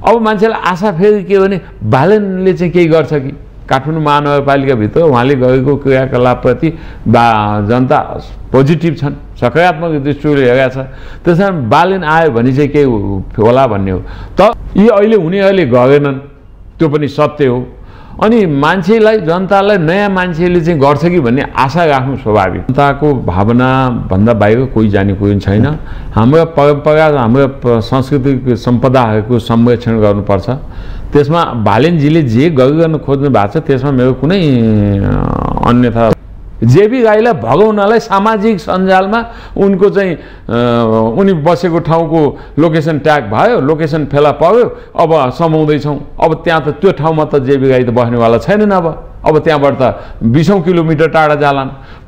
अब मान्छेलाई आशा फेरि के भने बालनले चाहिँ केही गर्छ कि काठमाडौँ महानगरपालिकाभित्र उहाँले गरेको क्रियाकलापप्रति जनता पोजिटिभ छन्, सकारात्मक दृष्टिले हेरेका छ। त्यसकारण बालन आयो भने चाहिँ केही होला भन्ने हो। त यी अहिले हुनेहरूले गरेनन्, त्यो पनि सत्य हो। अनि मान्छेलाई जनतालाई नयाँ मान्छेले चाहिँ गर्छ कि भन्ने आशा राख्नु स्वाभाविक। जनताको भावना भन्दा बाहिर कोही जाने कोही छैन। हाम्रो परम्परा र हाम्रो सांस्कृतिक सम्पदाहरूको संरक्षण गर्नुपर्छ। त्यसमा बालेनजीले जे गरिरहनु खोज्नु भएको छ त्यसमा मेरो कुनै अन्यथा जेबी राईलाई भगाउनलाई सामाजिक सञ्जालमा उनको चाहिँ उनी बसेको ठाउँको लोकेसन ट्याग भयो, लोकेसन फेला पर्यो, अब समाउँदैछौँ। अब त्यहाँ त त्यो ठाउँमा त जेबी राई त बस्नेवाला छैनन्। अब त्यहाँबाट त 20औं किलोमिटर टाढा जालान्।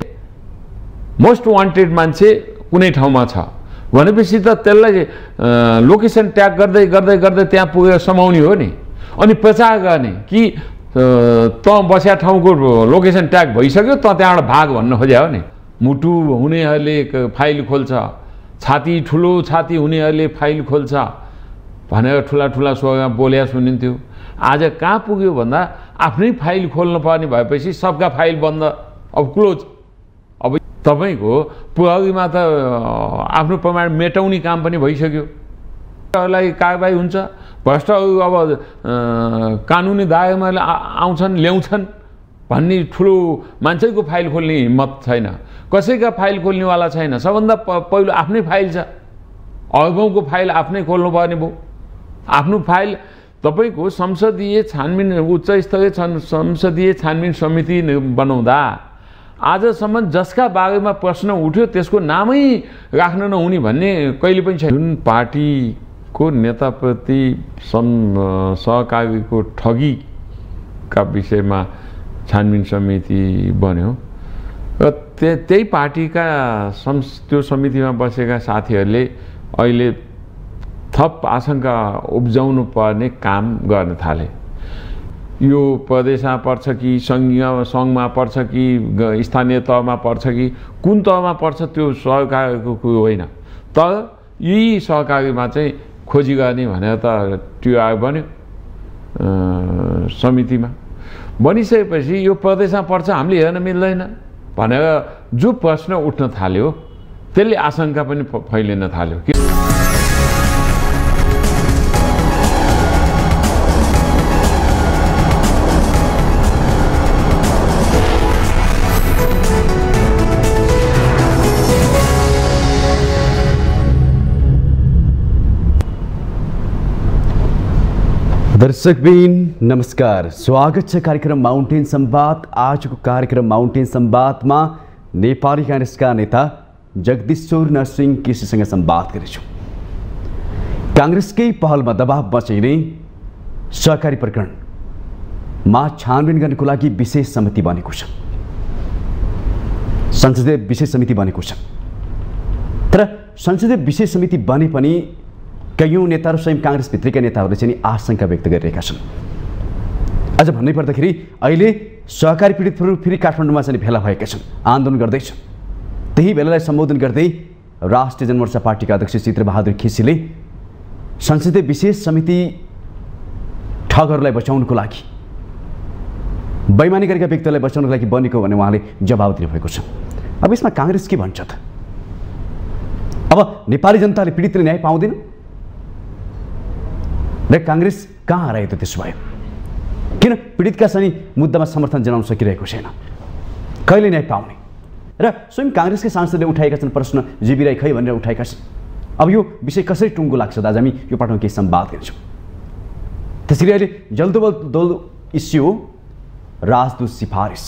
मोस्ट वान्टेड मान्छे कुनै ठाउँमा छ भनेपछि त त्यसलाई लोकेसन ट्याग गर्दै गर्दै गर्दै त्यहाँ पुगेर समाउने हो नि। अनि प्रचार गर्ने कि त बस्या ठाउँको लोकेसन ट्याग भइसक्यो, त त्यहाँबाट भाग भन्न खोज्या हो नि। मुटु हुनेहरूले फाइल खोल्छ, छाती ठुलो छाती हुनेहरूले फाइल खोल्छ भनेर ठुला ठुला स्वर्गमा बोल्या सुनिन्थ्यो। आज कहाँ पुग्यो भन्दा आफ्नै फाइल खोल्नु पर्ने भएपछि सबका फाइल बन्द, अब क्लोज। अब तपाईँको प्रहरीमा त आफ्नो प्रमाण मेटाउने काम पनि भइसक्यो। लाई कारबाही हुन्छ, भ्रष्टहरू अब कानुनी दायरामा आउँछन् ल्याउँछन् भन्ने ठुलो मान्छेको फाइल खोल्ने हिम्मत छैन, कसैका फाइल खोल्नेवाला छैन। सबभन्दा पहिलो आफ्नै फाइल छ, अर्गौँको फाइल आफ्नै खोल्नुपर्ने भयो। आफ्नो फाइल तपाईँको संसदीय छानबिन उच्च स्तरीय संसदीय छानबिन समिति बनाउँदा आजसम्म जसका बारेमा प्रश्न उठ्यो त्यसको नामै राख्न नहुने भन्ने कहिले पनि छैन। जुन पार्टीको नेताप्रति सहकारीको ठगीका विषयमा छानबिन समिति बन्यो र त्यही पार्टीका त्यो समितिमा बसेका साथीहरूले अहिले थप आशंका उब्जाउनु पर्ने काम गर्न थाले। यो प्रदेशमा पर्छ कि सङ्घमा पर्छ कि स्थानीय तहमा पर्छ कि कुन तहमा पर्छ त्यो सरकारको कुरो होइन। तर यी सहकारीमा चाहिँ खोजी गर्ने भनेर त टिआर बन्यो समितिमा। बनिसकेपछि यो प्रदेशमा पर्छ हामीले हेर्न मिल्दैन भनेर जो प्रश्न उठ्न थाल्यो त्यसले आशंका पनि फैलिन थाल्यो। दर्शकबिन नमस्कार, स्वागत छ कार्यक्रम माउन्टेन संवाद। आजको कार्यक्रम माउन्टेन संवादमा नेपाली कांग्रेसका नेता जगदीश्वर नरसिंह केसीसँग संवाद गर्छौं। कांग्रेसकै पहलमा दबाव बचाइने सहकारी प्रकरणमा छानबिन गर्नको लागि विशेष समिति बनेको छ, संसदीय विशेष समिति बनेको छ। तर संसदीय विशेष समिति बने पनि कयौं नेताहरू स्वयं कांग्रेसभित्रका नेताहरूले चाहिँ आशंका व्यक्त गरिरहेका छन्। अझ भन्नै पर्दाखेरि अहिले सहकारी पीडितहरू फेरि काठमाडौँमा चाहिँ भेला भएका छन्, आन्दोलन गर्दैछन्। त्यही भेलालाई सम्बोधन गर्दै राष्ट्रिय जनमोर्चा पार्टीका अध्यक्ष चित्रबहादुर केसीले संसदीय विशेष समिति ठगहरूलाई बचाउनको लागि, बैमानी गरेका व्यक्तिहरूलाई बचाउनको लागि बनेको भने उहाँले जवाब दिनुभएको छ। अब यसमा कांग्रेस के भन्छ त? अब नेपाली जनताले पीडितले न्याय पाउँदैन र कांग्रेस कहाँ हरायो त? त्यसो भयो किन पीडितका चाहिँ मुद्दामा समर्थन जनाउन सकिरहेको छैन? कहिले न्याय पाउने? र स्वयं कांग्रेसकै सांसदले उठाएका छन् प्रश्न, जेबी राई खै भनेर उठाएका छन्। अब यो विषय कसरी टुङ्गो लाग्छ त? आज हामी यो पाठमा केही संवाद गर्छौँ। त्यसरी अहिले जल्दोबल्दो इस्यु हो राजदूत सिफारिस।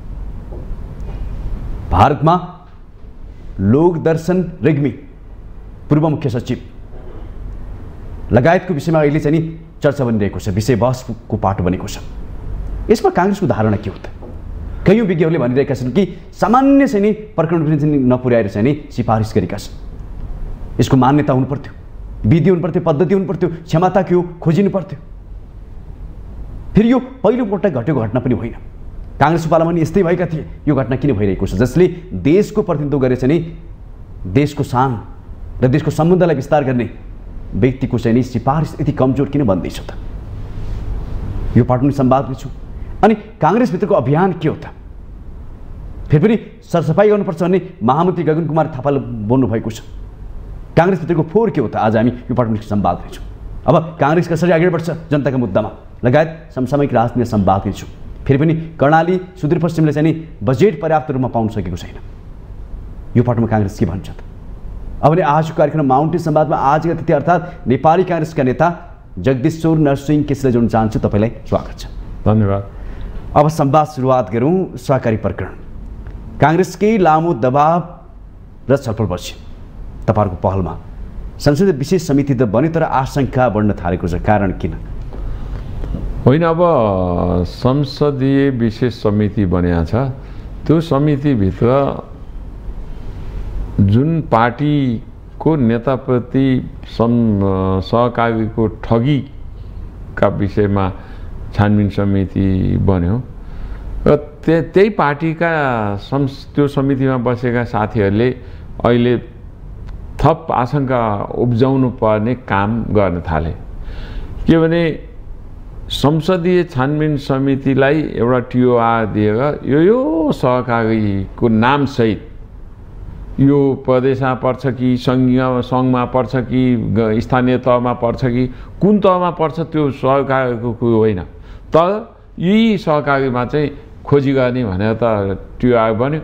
भारतमा लोकदर्शन रेग्मी पूर्व मुख्य सचिव लगायतको विषयमा अहिले चाहिँ चर्चा बनिरहेको छ, विषय बहसको पाटो बनेको छ। यसमा कांग्रेसको धारणा के हो त? कयौं विज्ञहरूले भनिरहेका छन् कि सामान्य चाहिँ नि प्रकरण पनि चाहिँ नपुर्याएर चाहिँ नि सिफारिस गरेका छन्। यसको मान्यता हुनु पर्थ्यो, विधि हुनु पर्थ्यो, पद्धति हुनु पर्थ्यो, क्षमता के हो खोजिनु पर्थ्यो। फेरि यो पहिलोपटक घटेको घटना पनि होइन। कांग्रेसको पालामा पनि यस्तै भएका थिए। यो घटना किन भइरहेको छ? जसले देशको प्रतिनिधित्व गरे चाहिँ नि देशको शान र देशको सम्बन्धलाई विस्तार गर्ने व्यक्तिको चाहिँ नि सिफारिस यति कमजोर किन बन्दैछ त? यो पार्ट पनि संवाद छु। अनि काङ्ग्रेसभित्रको अभियान के हो त? फेरि पनि सरसफाइ गर्नुपर्छ भन्ने महामन्त्री गगन कुमार थापाले बोल्नु भएको छ। काङ्ग्रेसभित्रको फोहोर के हो त? आज हामी यो पार्ट पनि संवाद हुनेछौँ। अब काङ्ग्रेस कसरी अगाडि बढ्छ जनताका मुद्दामा लगायत समसामयिक राजनीतिक संवाद हुनेछौँ। फेरि पनि कर्णाली सुदूरपश्चिमले चाहिँ नि बजेट पर्याप्त रूपमा पाउन सकेको छैन। यो पार्टमा काङ्ग्रेस के भन्छ त? अब नि आजको कार्यक्रम माउन्टेन संवादमा आजका अतिथि अर्थात् नेपाली काङ्ग्रेसका नेता जगदीश्वर नरसिंह केसीलाई जोड्न चाहन्छु। तपाईँलाई स्वागत छ। धन्यवाद। अब संवाद सुरुवात गरौँ। सहकारी प्रकरण काङ्ग्रेसकै लामो दबाव र छलफलपछि तपाईँहरूको पहलमा संसदीय विशेष समिति त बन्यो, तर आशंका बढ्न थालेको छ। कारण किन? होइन, अब संसदीय विशेष समिति बनिया छ। त्यो समितिभित्र जुन पार्टीको नेताप्रति सहकारीको ठगीका विषयमा छानबिन समिति बन्यो र त्यही पार्टीका त्यो समितिमा बसेका साथीहरूले अहिले थप आशंका उब्जाउनु पर्ने काम गर्न थाले। के भने संसदीय छानबिन समितिलाई एउटा टिओआर दिएर यो सहकारीको नामसहित यो प्रदेशमा पर्छ कि सङ्घमा पर्छ कि स्थानीय तहमा पर्छ कि कुन तहमा पर्छ त्यो सहकारीको कुरो होइन, तर यही सहकारीमा चाहिँ खोजी गर्ने भनेर त टिओआर बन्यो।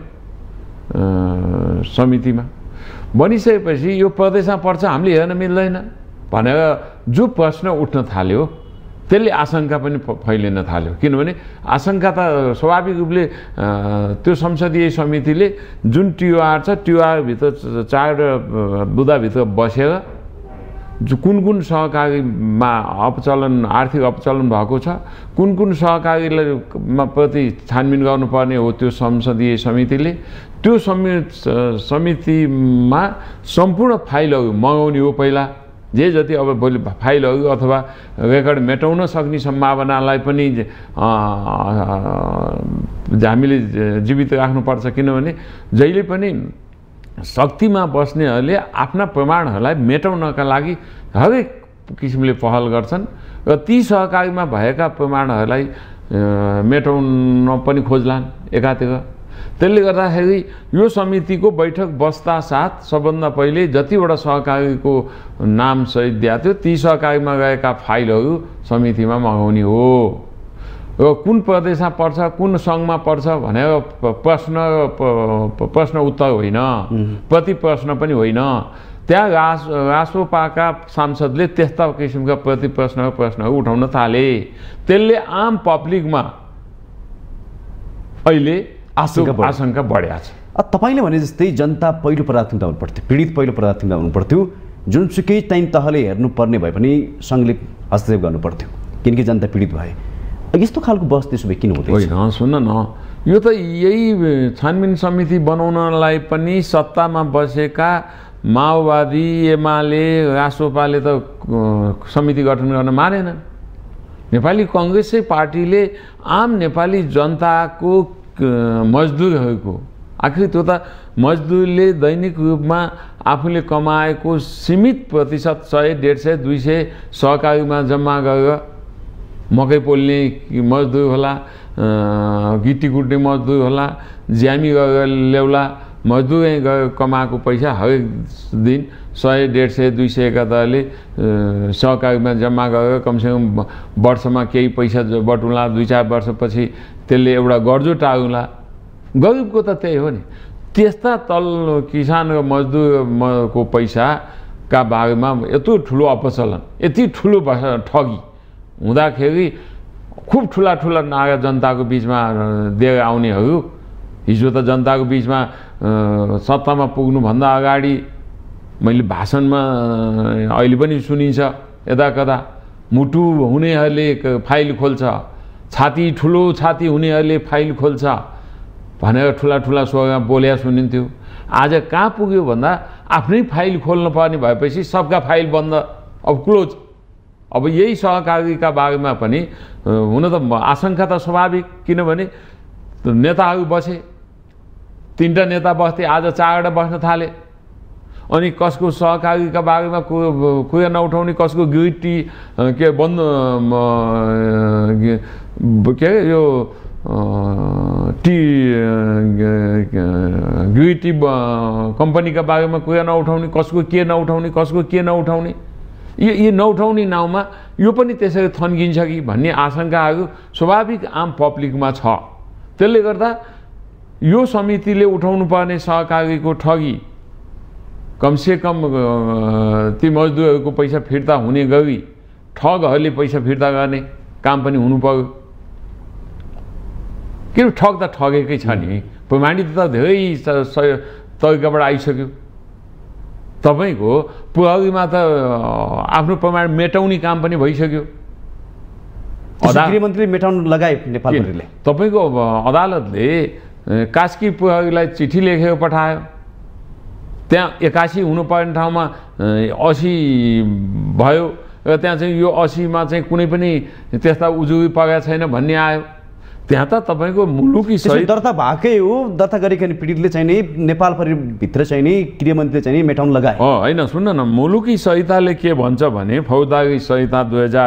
समितिमा बनिसकेपछि यो प्रदेशमा पर्छ हामीले हेर्न मिल्दैन भनेर जो प्रश्न उठ्न थाल्यो त्यसले आशंका पनि फैलिन थाल्यो। किनभने आशंका त स्वाभाविक रूपले त्यो संसदीय समितिले जुन टिओआर छ टिओआरभित्र चारवटा बुदाभित्र बसेर कुन कुन सहकारीमा अपचलन आर्थिक अपचलन भएको छ, कुन कुन सहकारीलाई प्रति छानबिन गर्नुपर्ने हो त्यो संसदीय समितिले त्यो समितिमा सम्पूर्ण फाइलहरू मगाउने हो। पहिला जे जति अब भोलि फाइलहरू अथवा रेकर्ड मेटाउन सक्ने सम्भावनालाई पनि हामीले जीवित राख्नुपर्छ। किनभने जहिले पनि शक्तिमा बस्नेहरूले आफ्ना प्रमाणहरूलाई मेटाउनका लागि हरेक किसिमले पहल गर्छन् र ती सहकारीमा भएका प्रमाणहरूलाई मेटाउन पनि खोज्लान् एकातिर। त्यसले गर्दाखेरि यो समितिको बैठक बस्दा साथ सबभन्दा पहिले जतिवटा सहकारीको नाम सहित दिएको थियो ती सहकारीमा गएका फाइलहरू समितिमा मगाउने हो र कुन प्रदेशमा पर्छ कुन सङ्घमा पर्छ भनेर प्रश्न उत्तर होइन, प्रति प्रश्न पनि होइन। त्यहाँ रासोपाका सांसदले त्यस्ता किसिमका प्रति प्रश्नहरू उठाउन थाले। त्यसले आम पब्लिकमा अहिले आशंका बढ्या छ। तपाईँले भने जस्तै जनता पहिलो प्राथमिकता हुनुपर्थ्यो, पीडित पहिलो प्राथमिकता हुनुपर्थ्यो। जुनसुकै चाहिँ तहले हेर्नुपर्ने भए पनि सङ्घले हस्तक्षेप गर्नुपर्थ्यो किनकि जनता पीडित भए। यस्तो खालको बस त्यसो भए किन हुँदैन? होइन, सुन्न न, यो त यही छानबिन समिति बनाउनलाई पनि सत्तामा बसेका माओवादी एमाले रासोपाले त समिति गठन गर्न मानेनन्। नेपाली काङ्ग्रेसै पार्टीले आम नेपाली जनताको मजदुरहरूको आखिर त्यो त मजदुरले दैनिक रूपमा आफूले कमाएको सीमित प्रतिशत 100, 150, 200 सहकारीमा जम्मा गरेर मकै पोल्ने मजदुर होला, गिटी कुट्ने मजदुर होला, ज्यामी गरेर ल्याउला मजदुरै गएर कमाएको पैसा हरेक दिन 100, 150, 200 का दरले सहकारीमा जम्मा गरेर कमसेकम वर्षमा केही पैसा बटुला, 2-4 वर्षपछि त्यसले एउटा गर्जो टाउला। गरिबको त त्यही हो नि। त्यस्ता तल किसान र मजदुरको पैसाका बारेमा यत्रो ठुलो अपचलन, यति ठुलो ठगी हुँदाखेरि खुब ठुला नारा जनताको बिचमा दिएर आउनेहरू हिजो त जनताको बिचमा सत्तामा पुग्नुभन्दा अगाडि मैले भाषणमा अहिले पनि सुनिन्छ यदा कदा मुटु हुनेहरूले फाइल खोल्छ, ठुलो छाती हुनेहरूले फाइल खोल्छ भनेर ठुला स्लोगन बोल्या सुनिन्थ्यो। आज कहाँ पुग्यो भन्दा आफ्नै फाइल खोल्न पर्ने भएपछि सबका फाइल बन्द, अब क्लोज। अब यही सहकारीका बारेमा पनि हुन त आशंका त स्वाभाविक, किनभने नेताहरू बसे, 3टा नेता बस्थे, आज 4वटा बस्न थाले। अनि कसको सहकारीका बारेमा कुरा नउठाउने, कसको गिटी के बन्द के अरे यो गिटी कम्पनीका बारेमा कुरा नउठाउने, कसको के नउठाउने, यो नउठाउने नाउँमा यो पनि त्यसरी थन्किन्छ कि भन्ने आशंकाहरू स्वाभाविक आम पब्लिकमा छ। त्यसले गर्दा यो समितिले उठाउनु पर्ने सहकारीको ठगी कमसेकम ती मजदुरहरूको पैसा फिर्ता हुने गरी ठगहरूले पैसा फिर्ता गर्ने काम पनि हुनु पर्यो। किन ठग त ठगेकै छ नि, प्रमाणित त धेरै तरिकाबाट आइसक्यो। तपाईँको प्रहरीमा त आफ्नो प्रमाण मेटाउने काम पनि भइसक्यो। गृहमन्त्रीले मेटाउन लगाए नेपाल प्रहरीले। तपाईँको अदालतले कास्की प्रहरीलाई चिठी लेखेर पठायो, त्यहाँ 81 हुनुपर्ने ठाउँमा 80 भयो र त्यहाँ चाहिँ यो 80मा चाहिँ कुनै पनि त्यस्ता उजुरी परेको छैन भन्ने आयो। त्यहाँ त तपाईँको मुलुकी सहित दर्ता भएकै हो, दर्ता गरिकन पीडितले चाहिँ नि नेपाल प्रहरीभित्र चाहिँ नि गृहमन्त्रीले चाहिँ नि मेटाउन लगाए। होइन सुन्न न, मुलुकी संहिताले के भन्छ भने फौजदारी संहिता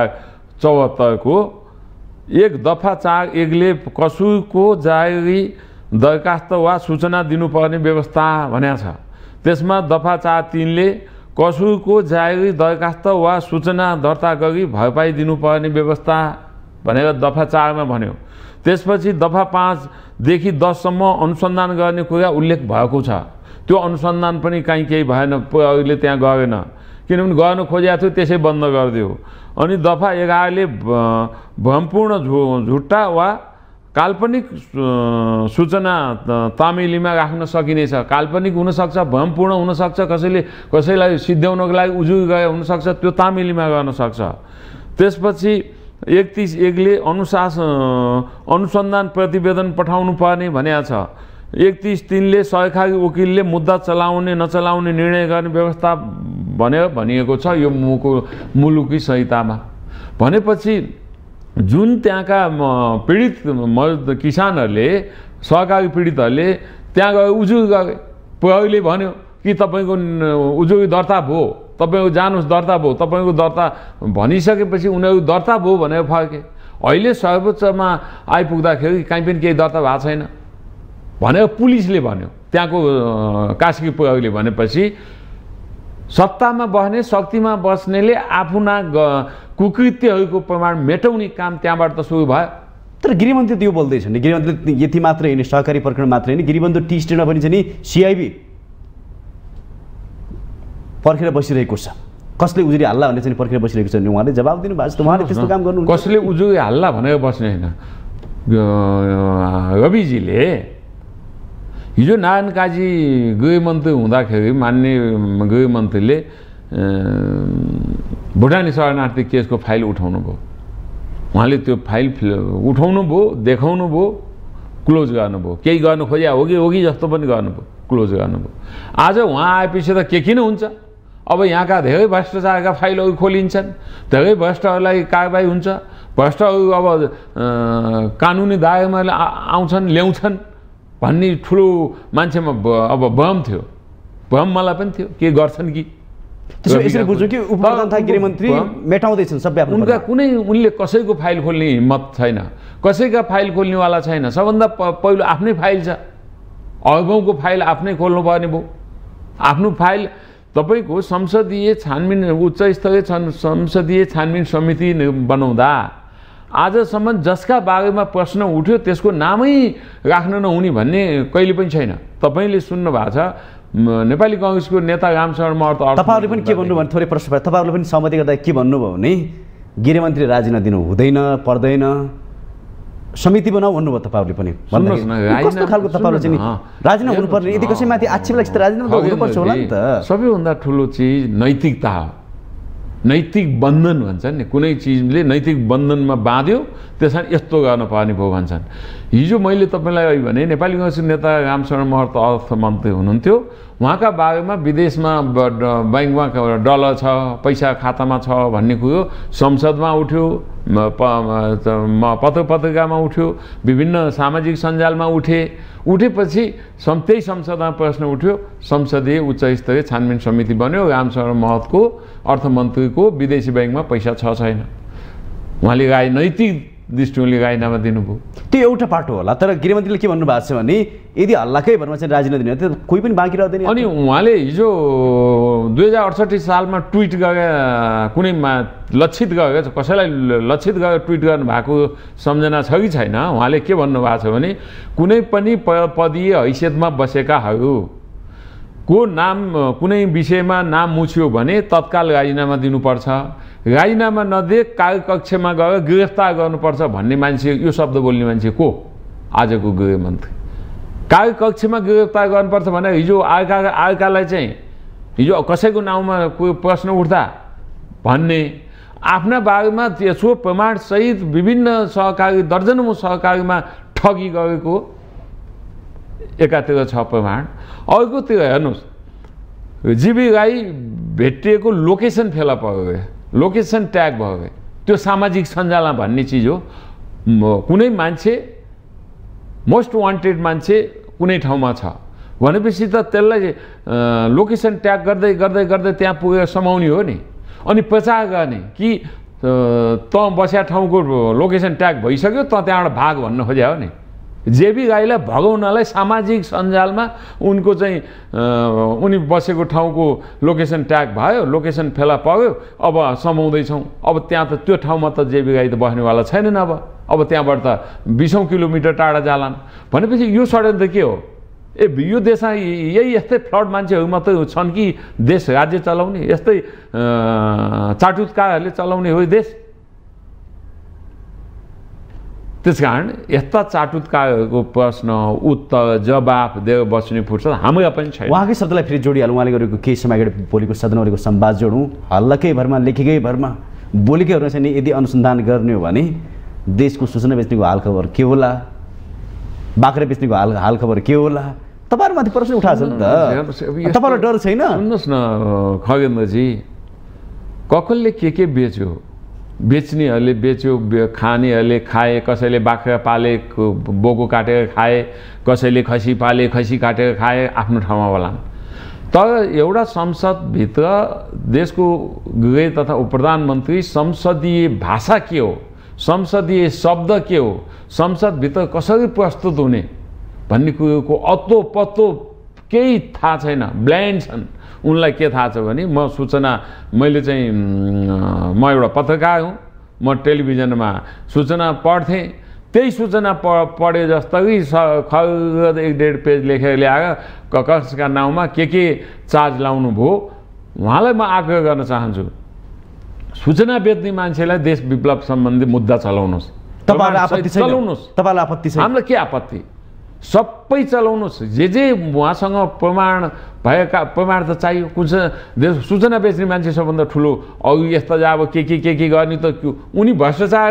2074 को 1 दफा 4(1) ले कसुरको जारी दरखास्त वा सूचना दिनुपर्ने व्यवस्था भनेको छ। त्यसमा दफा 4(3) ले कसुरको जारी दरखास्त वा सूचना दर्ता गरी भरपाई दिनुपर्ने व्यवस्था भनेर दफा 4 मा भन्यो। त्यसपछि दफा 5 देखि 10 सम्म अनुसन्धान गर्ने कुरा उल्लेख भएको छ। त्यो अनुसन्धान पनि केही भएन, प्रहरीले त्यहाँ गरेन, किनभने गर्न खोजेको थियो त्यसै बन्द गरिदियो। अनि दफा 11 ले भ्रमपूर्ण झुट्टा वा काल्पनिक सूचना तामेलीमा राख्न सकिनेछ। काल्पनिक हुनसक्छ, भ्रमपूर्ण हुनसक्छ, कसैलाई सिद्ध्याउनको लागि उजुरी गए हुनसक्छ, त्यो तामेलीमा गर्न सक्छ। त्यसपछि 31(1) ले अनुसन्धान प्रतिवेदन पठाउनु पर्ने भनेको छ। 31(3) ले सहकारी वकिलले मुद्दा चलाउने नचलाउने निर्णय गर्ने व्यवस्था भनिएको छ यो मुलुकी संहितामा। भनेपछि जुन त्यहाँका पीडित किसानहरूले, सहकारी पीडितहरूले त्यहाँ गएर उजुरी गरे, प्रहरीले भन्यो कि तपाईँको उजुरी दर्ता भयो, तपाईँको जानुहोस् दर्ता भयो, तपाईँको दर्ता भनिसकेपछि उनीहरू दर्ता भयो भनेर फर्के। अहिले सर्वोच्चमा आइपुग्दाखेरि कहीँ पनि केही दर्ता भएको छैन भनेर पुलिसले भन्यो, त्यहाँको कास्की प्रहरीले भनेपछि सत्तामा बस्ने, शक्तिमा बस्नेले आफ्ना कुकृत्यहरूको प्रमाण मेटाउने काम त्यहाँबाट त सुरु भयो। तर गृहमन्त्री त यो बोल्दैछन् नि, गृहमन्त्रीले यति मात्रै होइन, सहकारी प्रकरण मात्रै होइन, गिरिबन्धु टी स्टेटमा पनि चाहिँ नि सिआइबी पर्खेर बसिरहेको छ। कसले उजुरी हाल्ला भनेर चाहिँ पर्खेर बसिरहेको छ, उहाँले जवाब दिनुभएको छ। उहाँले त्यस्तो काम गर्नु, कसले उजुरी हाल्ला भनेर बस्ने होइन। रविजीले हिजो नारायण काजी गृहमन्त्री हुँदाखेरि मान्य गृहमन्त्रीले भुटानी शरणार्थी केसको फाइल उठाउनु भयो। उहाँले त्यो फाइल उठाउनु भयो, देखाउनु भयो, क्लोज गर्नुभयो। केही गर्नु खोजे होगी जस्तो पनि गर्नुभयो, क्लोज गर्नुभयो। आज उहाँ आएपछि त के किन हुन्छ? अब यहाँका धेरै भ्रष्टाचारका फाइलहरू खोलिन्छन्, धेरै भ्रष्टहरूलाई कारबाही हुन्छ, भ्रष्टहरू अब कानुनी दायरामा आउँछन्, ल्याउँछन् भन्ने ठुलो मान्छेमा अब भ्रम थियो। भ्रम मलाई पनि थियो, के गर्छन् कि। यसरी बुझ्नु कि उपप्रधान तथा गृहमन्त्री मेटाउँदैछन् सबै आफ्नो। उनले कसैको फाइल खोल्ने हिम्मत छैन, कसैका फाइल खोल्नेवाला छैन। सबभन्दा पहिलो आफ्नै फाइल छ, अर्गौँको फाइल आफ्नै खोल्नु पर्ने भयो। आफ्नो फाइल तपाईँको संसदीय छानबिन, उच्च स्तरीय संसदीय छानबिन समिति बनाउँदा आजसम्म जसका बारेमा प्रश्न उठ्यो त्यसको नामै राख्न नहुने भन्ने कहिले पनि छैन। तपाईँले सुन्नु भएको छ नेपाली कांग्रेसको नेता रामशरण महतो, तपाईँहरूले पनि के भन्नुभयो भने थोरै प्रश्न भयो, तपाईँहरूले पनि सहमति गर्दा के भन्नुभयो भने गृहमन्त्री राजीनामा दिनु हुँदैन, पर्दैन, समिति बनाऊ भन्नुभयो तपाईँहरूले पनि। कस्तो खालको तपाईँहरूले चाहिँ राजीनामा हुनुपर्ने, यदि कसैमाथि आक्षेप लाग्छ त राजीनामा हुनुपर्छ होला नि त। सबैभन्दा ठुलो चिज नैतिकता हो। नैतिक बन्धन भन्छन् नि, कुनै चिजले नैतिक बन्धनमा बाँध्यो त्यसमा यस्तो गर्न पर्ने भयो भन्छन्। हिजो मैले तपाईँलाई भने नेपाली कांग्रेसको नेता रामशरण महतो अर्थमन्त्री हुनुहुन्थ्यो, उहाँका बारेमा विदेशमा बैंकमा डलर छ, पैसा खातामा छ भन्ने कुरो संसदमा उठ्यो, पत्र पत्रिकामा उठ्यो, विभिन्न सामाजिक सञ्जालमा उठेपछि त्यही संसदमा प्रश्न उठ्यो। संसदीय उच्च स्तरीय छानबिन समिति बन्यो। रामशरण महतको अर्थमन्त्रीको विदेशी बैंकमा पैसा छ छैन, उहाँले राजनैतिक दृष्टिकोणले राजीनामा दिनुभयो। त्यो एउटा पाटो होला, तर गृहमन्त्रीले के भन्नुभएको छ भने यदि हल्लाकै भरमा चाहिँ राजीनामा दिने हो कोही पनि बाँकी रहँदैन। अनि उहाँले हिजो 2068 सालमा ट्विट गरे, कुनैमा लक्षित गरे, कसैलाई लक्षित गरेर ट्विट गर्नुभएको सम्झना छ कि छैन? उहाँले के भन्नुभएको छ भने कुनै पनि पदीय हैसियतमा बसेकाहरूको नाम कुनै विषयमा नाम मुछ्यो भने तत्काल राजीनामा दिनुपर्छ, राजीनामा नदिए कार्यकक्षमा गएर गिरफ्तार गर्नुपर्छ भन्ने मान्छे, यो शब्द बोल्ने मान्छे को? आजको गृहमन्त्री। कार्यकक्षमा गिरफ्तार गर्नुपर्छ भने हिजो अर्कालाई चाहिँ हिजो कसैको नाउँमा कोही प्रश्न उठ्दा भन्ने, आफ्ना बारेमा त्यसो प्रमाणसहित विभिन्न सहकारी दर्जनौँ सहकारीमा ठगी गरेको एकातिर छ प्रमाण, अर्कोतिर हेर्नुहोस् जीवी राई भेटिएको लोकेसन फेला पर्यो, लोकेसन ट्याग भयो गयो। त्यो सामाजिक सञ्जालमा भन्ने चिज हो। कुनै मान्छे मोस्ट वान्टेड मान्छे कुनै ठाउँमा छ भनेपछि त त्यसलाई लोकेसन ट्याग गर्दै गर्दै गर्दै त्यहाँ पुगेर समाउने हो नि, अनि प्रचार गर्ने कि त बस्या ठाउँको लोकेसन ट्याग भइसक्यो, त त्यहाँबाट भाग भन्न खोज्या हो नि। जेबी राईलाई भगाउनलाई सामाजिक सञ्जालमा उनको चाहिँ उनी बसेको ठाउँको लोकेसन ट्याग भयो, लोकेसन फेला पर्यो, अब समाउँदैछौँ। अब त्यहाँ त त्यो ठाउँमा त जेबी राई त बस्नेवाला छैनन्। अब त्यहाँबाट त 20औं किलोमिटर टाढा जालान् भनेपछि यो षड्यन्त्र के हो? यो देशमा यही यस्तै फ्लड मान्छेहरू मात्रै छन् कि देश राज्य चलाउने? यस्तै चाटुतकारहरूले चलाउने हो देश? त्यसकारण यस्ता चाटुतकारहरूको प्रश्न उत्तर जवाफ दिएर बस्ने फुर्सद हाम्रा पनि छैन। उहाँकै शब्दलाई फेरि जोडिहालौँ। उहाँले गरेको केही समय अगाडि बोलेको सदनवालेको संवाद जोडौँ। हल्लाकै भरमा लेखेकै भरमा बोलेकैहरू चाहिँ यदि अनुसन्धान गर्ने हो भने देशको सूचना बेच्नेको हालखबर के होला, बाख्रा बेच्नेको हालखबर के होला? तपाईँहरूमाथि प्रश्न उठाएको छ नि त, तपाईँलाई डर छैन? सुन्नुहोस् न खगेन्द्रजी, ककलले के बेच्यो, बेच्नेहरूले बेच्यो, खानेहरूले खाए, कसैले बाख्रा पाले बोको काटेर खाए, कसैले खसी पाले खसी काटेर खाए, आफ्नो ठाउँमा होला। तर एउटा संसदभित्र देशको गृह तथा उपप्रधानमन्त्री संसदीय भाषा के हो, संसदीय शब्द के हो, संसदभित्र कसरी प्रस्तुत हुने भन्ने कुरोको अत्तो पत्तो केही थाहा छैन, ब्लाइन्ड छन्। उनलाई के थाहा छ भने मैले चाहिँ म एउटा पत्रकार हुँ, म टेलिभिजनमा सूचना पढ्थेँ, त्यही सूचना पढे जस्तै 1.5 पेज लेखेर ल्याएर कसका नाउँमा के चार्ज लाउनु भयो। उहाँलाई म आग्रह गर्न चाहन्छु, सूचना बेच्ने मान्छेलाई देश विप्लव सम्बन्धी मुद्दा चलाउनुहोस्, तपाईँलाई आपत्ति छैन? चलाउनुहोस्, तपाईँलाई आपत्ति छैन? हामीलाई के आपत्ति? सबै चलाउनुहोस्, जे उहाँसँग प्रमाण त चाहियो। सूचना बेच्ने मान्छे सबभन्दा ठुलो अरू यस्ता अब के गर्ने त उनी भ्रष्टाचार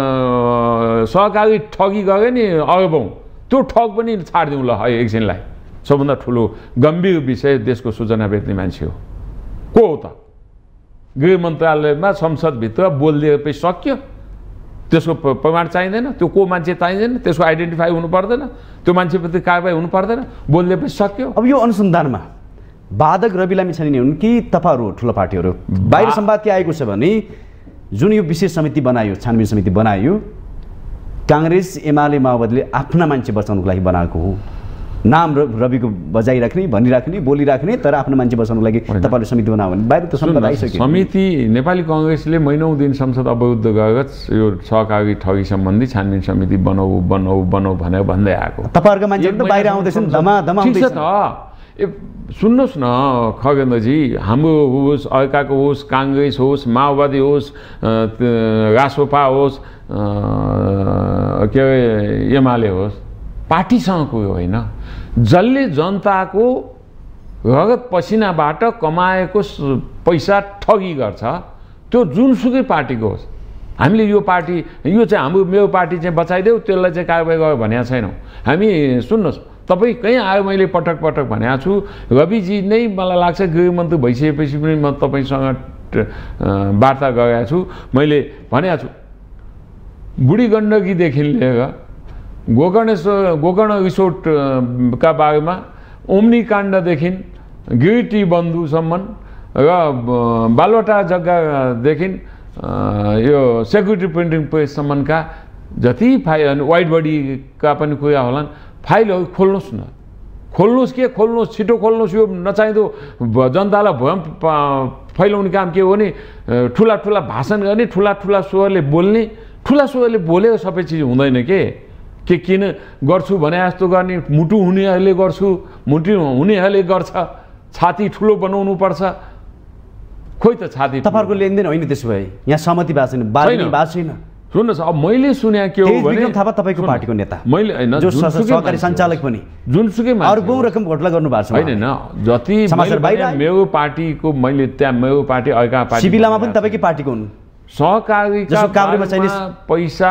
सहकारी ठगी गरे नि अरबौँ, त्यो ठग पनि छाडिदिउँ ल एकछिनलाई। सबभन्दा ठुलो गम्भीर विषय देशको सूचना बेच्ने मान्छे हो। को हो त? गृह मन्त्रालयमा संसदभित्र बोलिदिएपछि सक्यो? त्यसको प्रमाण चाहिँदैन? त्यो को मान्छे चाहिँदैन? त्यसको आइडेन्टिफाई हुनु पर्दैन? त्यो मान्छेप्रति कारबाही हुनु पर्दैन? बोलिदिएपछि सक्यो। अब यो अनुसन्धानमा बाधक रवि लामिछाने हुन् कि तपाईँहरू ठुलो पार्टीहरू? बाहिर संवाद के आएको छ भने जुन यो विशेष समिति बनायो, छानबिन समिति बनायो, काङ्ग्रेस एमाले माओवादीले आफ्ना मान्छे बचाउनुको लागि बनाएको हो। नाम रविको बजाइराख्ने, भनिराख्ने, बोलिराख्ने, तर आफ्नो मान्छे बचाउनुको लागि तपाईँले समिति बनायो भने बाहिर त संवाद आइसक्यो। समिति नेपाली काङ्ग्रेसले महिनौँ दिन संसद अवरुद्ध गरेर यो सहकारी ठगी सम्बन्धी छानबिन समिति बनाऊ भनेर भन्दै आएको। तपाईँहरूको मान्छेहरू त बाहिर आउँदैछन्, धमाधम आउँदैछन्। सुन्नुहोस् न खगेन्द्रजी, हाम्रो होस्, अर्काको होस्, काङ्ग्रेस होस्, माओवादी होस्, रासोपा होस्, के अरे एमाले होस्, पार्टीसँग कुरो होइन। जसले जनताको रगत पसिनाबाट कमाएको पैसा ठगी गर्छ, त्यो जुनसुकै पार्टीको होस्। हामीले यो पार्टी, यो चाहिँ मेरो पार्टी चाहिँ बचाइदेऊ, त्यसलाई चाहिँ कारबाही गर्यो भनेको छैनौँ हामी। सुन्नुहोस्, तपाईँ कहीँ आयो मैले पटक पटक भनेको छु रविजी नै मलाई लाग्छ गृहमन्त्री भइसकेपछि पनि म तपाईँसँग वार्ता गरेको छु मैले भनेको छु बुढी गण्डकीदेखि लिएर गोकर्ण रिसोर्टका बारेमा ओम्नी काण्डदेखि गिरिटी बन्धुसम्म र बालवटा जग्गादेखि यो सेक्युरिटी प्रिन्टिङ प्रेससम्मका जति फाइल वाइट बडीका पनि कुरा होलान् फाइलहरू खोल्नुहोस् न खोल्नुहोस् के खोल्नुहोस् छिटो खोल्नुहोस् यो नचाहिँदो जनतालाई भ्रम फैलाउने काम के हो भने ठुला ठुला भाषण गर्ने ठुला ठुला स्वरले बोल्ने ठुला स्वरले बोलेको सबै चिज हुँदैन के किन गर्छु भने जस्तो गर्ने मुटु हुनेहरूले गर्छु मुटु हुनेहरूले गर्छ छाती ठुलो बनाउनु पर्छ खोइ त छाती तपाईँहरूको लेनदेन होइन त्यसो भए यहाँ सहमति भएको छैन बार्गेनिङ भएको छैन सुन्नुहोस् अब मैले सुने के हो भने विक्रम थापा तपाईँको पार्टीको नेता मैले हैन जो सहकारी सञ्चालक पनि जुनसुकै अरू बहु रकम घोटाला गर्नु भएको छ हैन जति मेरो पार्टीको मैले त्यहाँ मेरो पार्टी अर्का पार्टी सिबिलामा पनि तपाईँकै पार्टीको हुनु सहकारीका काभ्रेमा चाहिने पैसा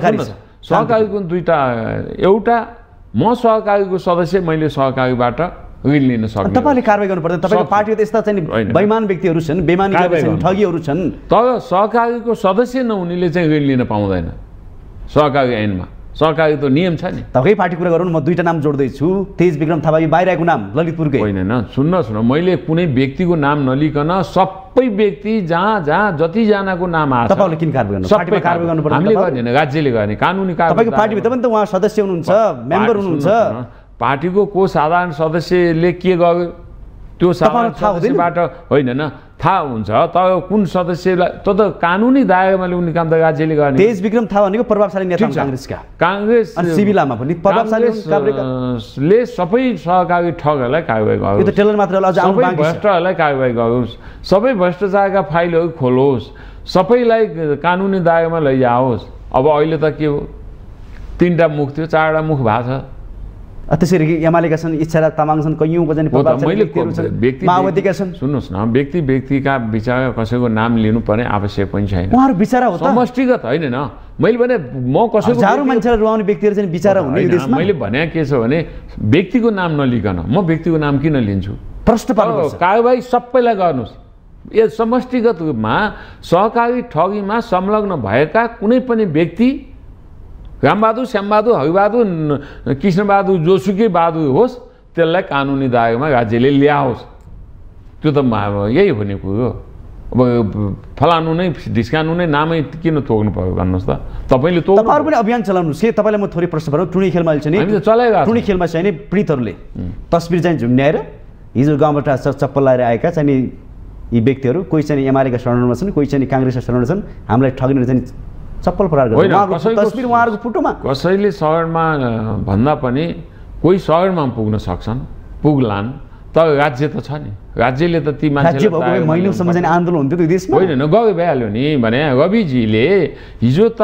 सहकारीको दुईटा एउटा म सहकारीको सदस्य मैले सहकारीबाट ऋण लिन सक्छु तपाईँले कारबाही गर्नुपर्छ तपाईँको पार्टीको त यस्ता चाहिँ बेइमान व्यक्तिहरू छन् बेइमानी छन् ठगीहरू छन् तर सहकारीको सदस्य नहुनेले चाहिँ ऋण लिन पाउँदैन सहकारी ऐनमा सहकारी त नियम छ नि तपाईँ पार्टी कुरा गरौँ म दुईटा नाम जोड्दैछु तेज विक्रम थापा बाहिर आएको नाम ललितपुरकै होइन सुन्नुहोस् न मैले कुनै व्यक्तिको नाम नलिकन सबै व्यक्ति जहाँ जतिजनाको नाम आछ तपाईँले किन कारबाही गर्नु पार्टीमा कारबाही गर्नुपर्छ हामीले गर्दैन राज्यले गर्ने कानुनी कारबाही तपाईँको पार्टीभित्र पनि त उहाँ सदस्य हुनुहुन्छ मेम्बर हुनुहुन्छ पार्टीको को साधारण सदस्यले के गर्यो त्यो साधारण सदस्यबाट होइन न थाहा हुन्छ तर कुन सदस्यलाई त कानुनी दायरामा ल्याउने काम त राज्यले गर्ने तेज विक्रम थापा भनेको प्रभावशाली नेता काङ्ग्रेसका काङ्ग्रेस सिबिलामा पनि प्रभावशालीले सबै सहकारी ठगहरूलाई कारबाही गरोस् यो त टेलर मात्र अझ आउनु बाँकी छ भ्रष्टहरूलाई कारबाही गरोस् सबै भ्रष्टाचारका फाइलहरू खोलोस् सबैलाई कानुनी दायरामा लैजाओस् अब अहिले त के हो 3टा मुख थियो 4वटा मुख भएको छ त्यसरी एमालेका छन् इच्छाराज तामाङ छन् कैयौँको चाहिँ माओवादीका छन् सुन्नुहोस् न व्यक्तिका विचार कसैको नाम लिनुपर्ने आवश्यक पनि छैन उहाँहरू विचारा हो त समष्टिगत होइन न मैले भने म कसैको हजारौँ मान्छेलाई रुवाउने व्यक्तिहरू चाहिँ विचारा हुने यो देशमा मैले भने के छ भने व्यक्तिको नाम नलिकन म व्यक्तिको नाम किन लिन्छु प्रश्न पार्नुपर्छ कारबाही सबैलाई गर्नुहोस् यो समष्टिगत रूपमा सहकारी ठगीमा संलग्न भएका कुनै पनि व्यक्ति रामबहादुर श्यामबहादुर हरिबहादुर कृष्णबहादुर जोसुकै बहादुर होस् त्यसलाई कानुनी दायरामा राज्यले ल्याओस् त्यो त यही हुने कुरो अब फलानु नै ढिस्कानु नै नामै किन तोक्नु पर्यो भन्नुहोस् त तपाईँले तपाईँहरू पनि अभियान चलाउनुहोस् के तपाईँलाई म थोरै प्रश्न गरौँ टुणी खेलमा अहिले चाहिँ चलाइरहेको टुणी खेलमा चाहिँ नि पीडितहरूले तस्बिर चाहिँ झुन्ड्याएर हिजो गाउँबाट चप्पल लगाएर आएका चाहिँ यी व्यक्तिहरू कोही चाहिँ एमालेका शरणमा छन् कोही चाहिँ काङ्ग्रेसका शरणमा छन् हामीलाई ठगिने चाहिँ चप्पल प्रहार गर्छ तस्बिर उहाँहरूको फोटोमा कसैले शहरमा भन्दा पनि कोही शहरमा पुग्न सक्छन् पुग्लान् तर राज्य त छ नि राज्यले त ती मान्छेलाई महिनौसम्म चाहिँ आन्दोलन हुन्थ्यो त्यो देशमा होइन गयो भइहाल्यो नि भने रविजीले हिजो त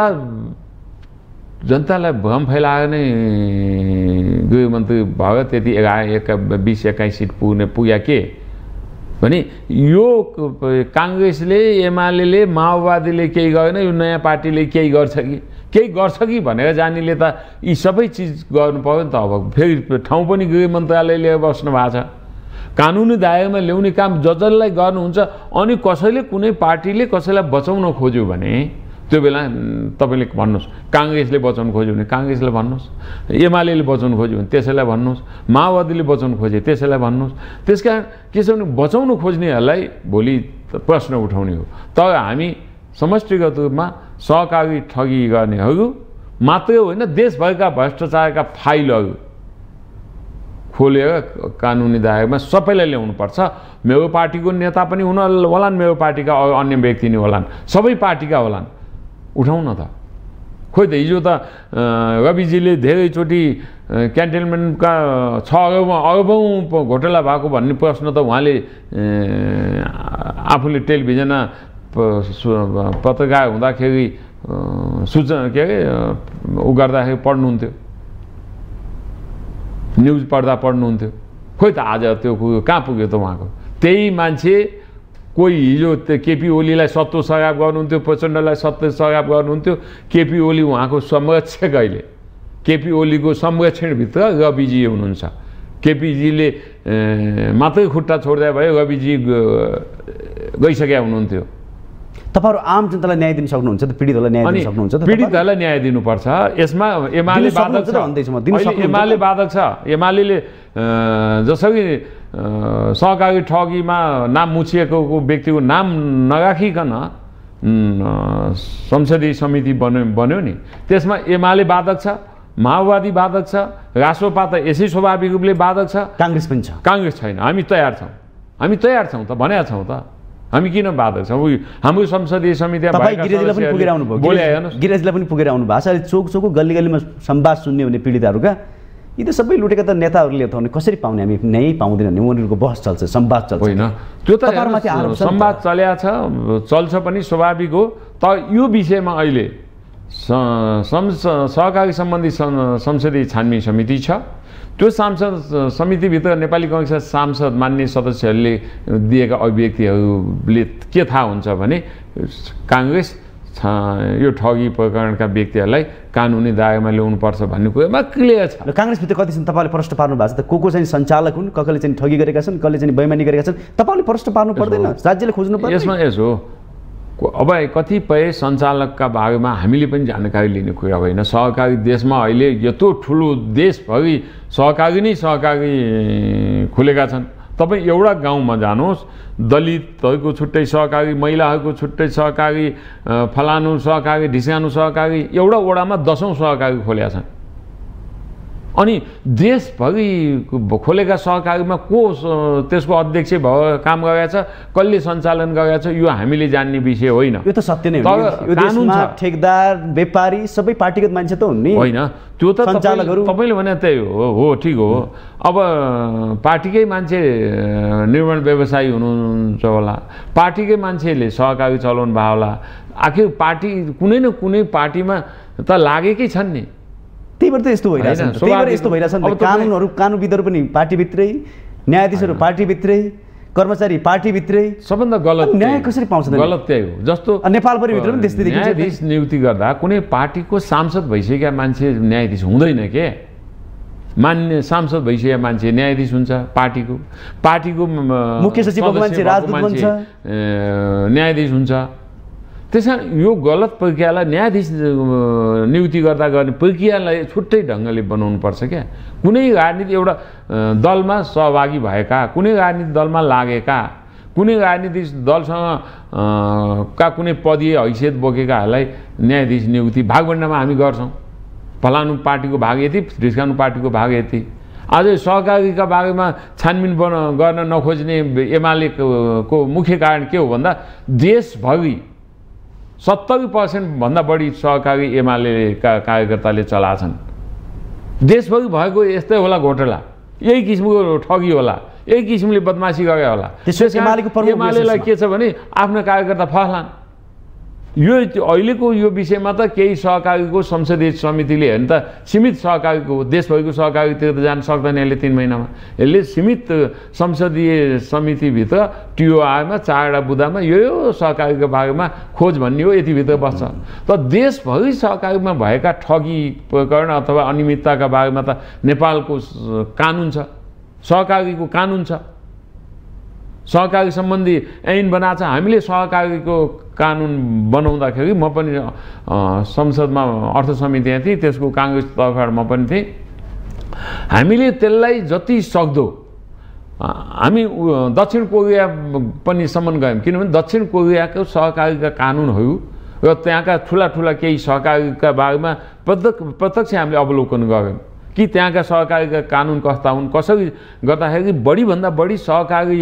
जनतालाई भ्रम फैलाएर नै गृहमन्त्री भयो त्यति 20-21 सिट पुग्या के भने यो काङ्ग्रेसले एमाले माओवादीले केही गरेन यो नयाँ पार्टीले केही गर्छ कि भनेर जानेले त यी सबै चिज गर्नु पर्यो नि त अब फेरि ठाउँ पनि गृह मन्त्रालयले बस्नु भएको छ कानुनी दायरामा ल्याउने काम जसलाई गर्नुहुन्छ अनि कसैले कुनै पार्टीले कसैलाई बचाउन खोज्यो भने त्यो बेला तपाईँले भन्नुहोस् काङ्ग्रेसले बचाउन खोज्यो भने काङ्ग्रेसलाई भन्नुहोस् एमाले बचाउन खोज्यो भने त्यसैलाई भन्नुहोस् माओवादीले बचाउन खोजे त्यसैलाई भन्नुहोस् त्यसकारण के छ भने बचाउन खोज्नेहरूलाई भोलि प्रश्न उठाउने हो तर हामी समष्टिगत रूपमा सहकारी ठगी गर्नेहरू मात्रै होइन देशभरका भ्रष्टाचारका फाइलहरू खोलेर कानुनी दायरामा सबैलाई ल्याउनुपर्छ मेरो पार्टीको नेता पनि हुन होलान् मेरो पार्टीका अन्य व्यक्ति नै होलान् सबै पार्टीका होलान् उठाउन त खोइ त हिजो त रविजीले धेरैचोटि क्यान्टनमेन्टका 6 अरबौँ घोटाला भएको भन्ने प्रश्न त उहाँले आफूले टेलिभिजनमा पत्रकार हुँदाखेरि सूचना के अरे उ गर्दाखेरि पढ्नुहुन्थ्यो न्युज पढ्दा पढ्नुहुन्थ्यो खोइ त आज त्यो कहाँ पुग्यो त उहाँको त्यही मान्छे कोही हिजो केपी ओलीलाई 70 सगाप गर्नुहुन्थ्यो प्रचण्डलाई 70 सगाप गर्नुहुन्थ्यो केपी ओली उहाँको संरक्षक अहिले केपी ओलीको संरक्षणभित्र रविजी हुनुहुन्छ। केपीजीले मात्रै खुट्टा छोड्दा भयो, रविजी गइसकेका हुनुहुन्थ्यो। तपाईँहरू आम जनतालाई न्याय दिन सक्नुहुन्छ त, पीडितहरूलाई न्याय दिन सक्नुहुन्छ त? पीडितहरूलाई न्याय दिनुपर्छ। यसमा एमाले बाधक छ, एमाले बाधक छ। एमाले जसरी सहकारी ठगीमा नाम मुछिएको व्यक्तिको नाम नराखिकन संसदीय समिति बन्यो नि, त्यसमा एमाले बाधक छ, माओवादी बाधक छ, रासोपा त यसै स्वाभाविक रूपले बाधक छ, काङ्ग्रेस पनि छ। काङ्ग्रेस छैन। हामी तयार छौँ, हामी तयार छौँ त भनेका छौँ त। हामी किन बाधक छौँ? हाम्रो संसदीय समिति गिरिजाजीलाई पनि पुगेर आउनुभयो, गिरिजाजीलाई पनि पुगेर आउनु भएको छ। अहिले चोक चोकको गल्ली गल्लीमा संवाद सुन्ने हुने पीडितहरूका यी त सबै लुटेका त नेताहरूले त कसरी पाउने? हामी न्याय पाउँदैन नि, उनीहरूको बहस चल्छ, संवाद चल्छ। होइन, त्यो त संवाद चल्या छ, चल्छ पनि स्वाभाविक हो। तर यो विषयमा अहिले सहकारी सम्बन्धी संसदीय छानबिन समिति छ। त्यो सांसद समितिभित्र नेपाली काङ्ग्रेसका सांसद मान्य सदस्यहरूले दिएका अभिव्यक्तिहरूले के थाहा हुन्छ भने काङ्ग्रेस यो ठगी प्रकरणका व्यक्तिहरूलाई कानुनी दायरामा ल्याउनुपर्छ भन्ने कुरामा क्लियर छ। काङ्ग्रेसभित्र कति छन् तपाईँले प्रश्न पार्नु भएको छ त? को चाहिँ सञ्चालक हुन्, कसले चाहिँ ठगी गरेका छन्, कसले चाहिँ बेइमानी गरेका छन्, तपाईँले प्रश्न पार्नु पर्दैन? राज्यले खोज्नु पर्छ। यसमा यसो अब कतिपय सञ्चालकका बारेमा हामीले पनि जानकारी लिने कुरा होइन। सहकारी देशमा अहिले यत्रो ठुलो देशभरि सहकारी नै सहकारी खुलेका छन्। तपाईँ एउटा गाउँमा जानुहोस्, दलितहरूको छुट्टै सहकारी, महिलाहरूको छुट्टै सहकारी, फलानु सहकारी, ढिसानु सहकारी, एउटा वडामा 10औं सहकारी खोलेका छन्। अनि देशभरि खोलेका सहकारीमा को त्यसको अध्यक्ष भयो, काम गरेको छ, कसले सञ्चालन गरेको छ, यो हामीले जान्ने विषय होइन। यो त सत्य नै हो। यो देशमा ठेकदार, व्यापारी सबै पार्टीगत मान्छे त हुन् नि। होइन, त्यो त तपाईँले भने त्यही हो, ठिक हो। अब पार्टीकै मान्छे निर्माण व्यवसायी हुनुहुन्छ होला, पार्टीकै मान्छेले सहकारी चलाउनु भयो होला। आखिर पार्टी कुनै न कुनै पार्टीमा त लागेकै छन् नि। त्यही भएर त यस्तो भइरहेछ नि। कानुनविदहरू पनि पार्टीभित्रै, न्यायाधीशहरू पार्टीभित्रै, कर्मचारी पार्टीभित्रै। सबभन्दा गलत न्याय कसरी पाउँछ? गलत त्यही हो। जस्तो नेपाल परिभित्र पनि त्यस्तै देखिन्छ। न्यायाधीश नियुक्ति गर्दा कुनै पार्टीको सांसद भइसकेका मान्छे न्यायाधीश हुँदैन के? मान्य सांसद भइसकेका मान्छे न्यायाधीश हुन्छ। पार्टीको मुख्य सचिवको मान्छे, राजदूत हुन्छ, न्यायाधीश हुन्छ। त्यसमा यो गलत प्रक्रियालाई न्यायाधीश नियुक्ति गर्दा गर्ने प्रक्रियालाई छुट्टै ढङ्गले बनाउनुपर्छ क्या। कुनै राजनीति एउटा दलमा सहभागी भएका, कुनै राजनीतिक दलमा लागेका, कुनै राजनीतिक दलसँग का कुनै पदीय हैसियत बोकेकाहरूलाई न्यायाधीश नियुक्ति भागभण्डामा हामी गर्छौँ। फलानु पार्टीको भाग यति, ढिस्कानु पार्टीको भाग यति। अझै सहकारीका बारेमा छानबिन गर्न नखोज्ने एमालेको मुख्य कारण के हो भन्दा देशभरि 70% भन्दा बढी सहकारी एमालेका कार्यकर्ताले चलाछन्। देशभरि भएको यस्तै होला घोटाला, यही किसिमको ठगी होला, यही किसिमले बदमासी गरे होला। एमालेलाई के छ भने आफ्नो कार्यकर्ता फस्लान्। यो अहिलेको यो विषयमा त केही सहकारीको संसदीय समितिले हेर्नु त सीमित सहकारीको, देशभरिको सहकारीतिर त जान सक्दैन यसले 3 महिनामा। यसले सीमित संसदीय समितिभित्र टिओआईमा 4वटा बुदामा यो सहकारीको बारेमा खोज भन्ने हो, यतिभित्र बस्छ। तर देशभरि सहकारीमा भएका ठगी प्रकरण अथवा अनियमितताका बारेमा त नेपालको कानुन छ, सहकारीको कानुन छ, सहकारी सम्बन्धी ऐन बनाएको छ। हामीले सहकारीको कानुन बनाउँदाखेरि म पनि संसदमा अर्थ समितिमा थिएँ, त्यसको काङ्ग्रेस तर्फबाट म पनि थिएँ। हामीले त्यसलाई जति सक्दो हामी दक्षिण कोरिया पनि सम्म गयौँ, किनभने दक्षिण कोरियाको सहकारीका कानुनहरू र त्यहाँका ठुला ठुला केही सहकारीका बारेमा प्रत्यक्ष हामीले अवलोकन गऱ्यौँ कि त्यहाँका सहकारीका कानुन कस्ता हुन्, कसरी गर्दाखेरि बढीभन्दा बढी सहकारी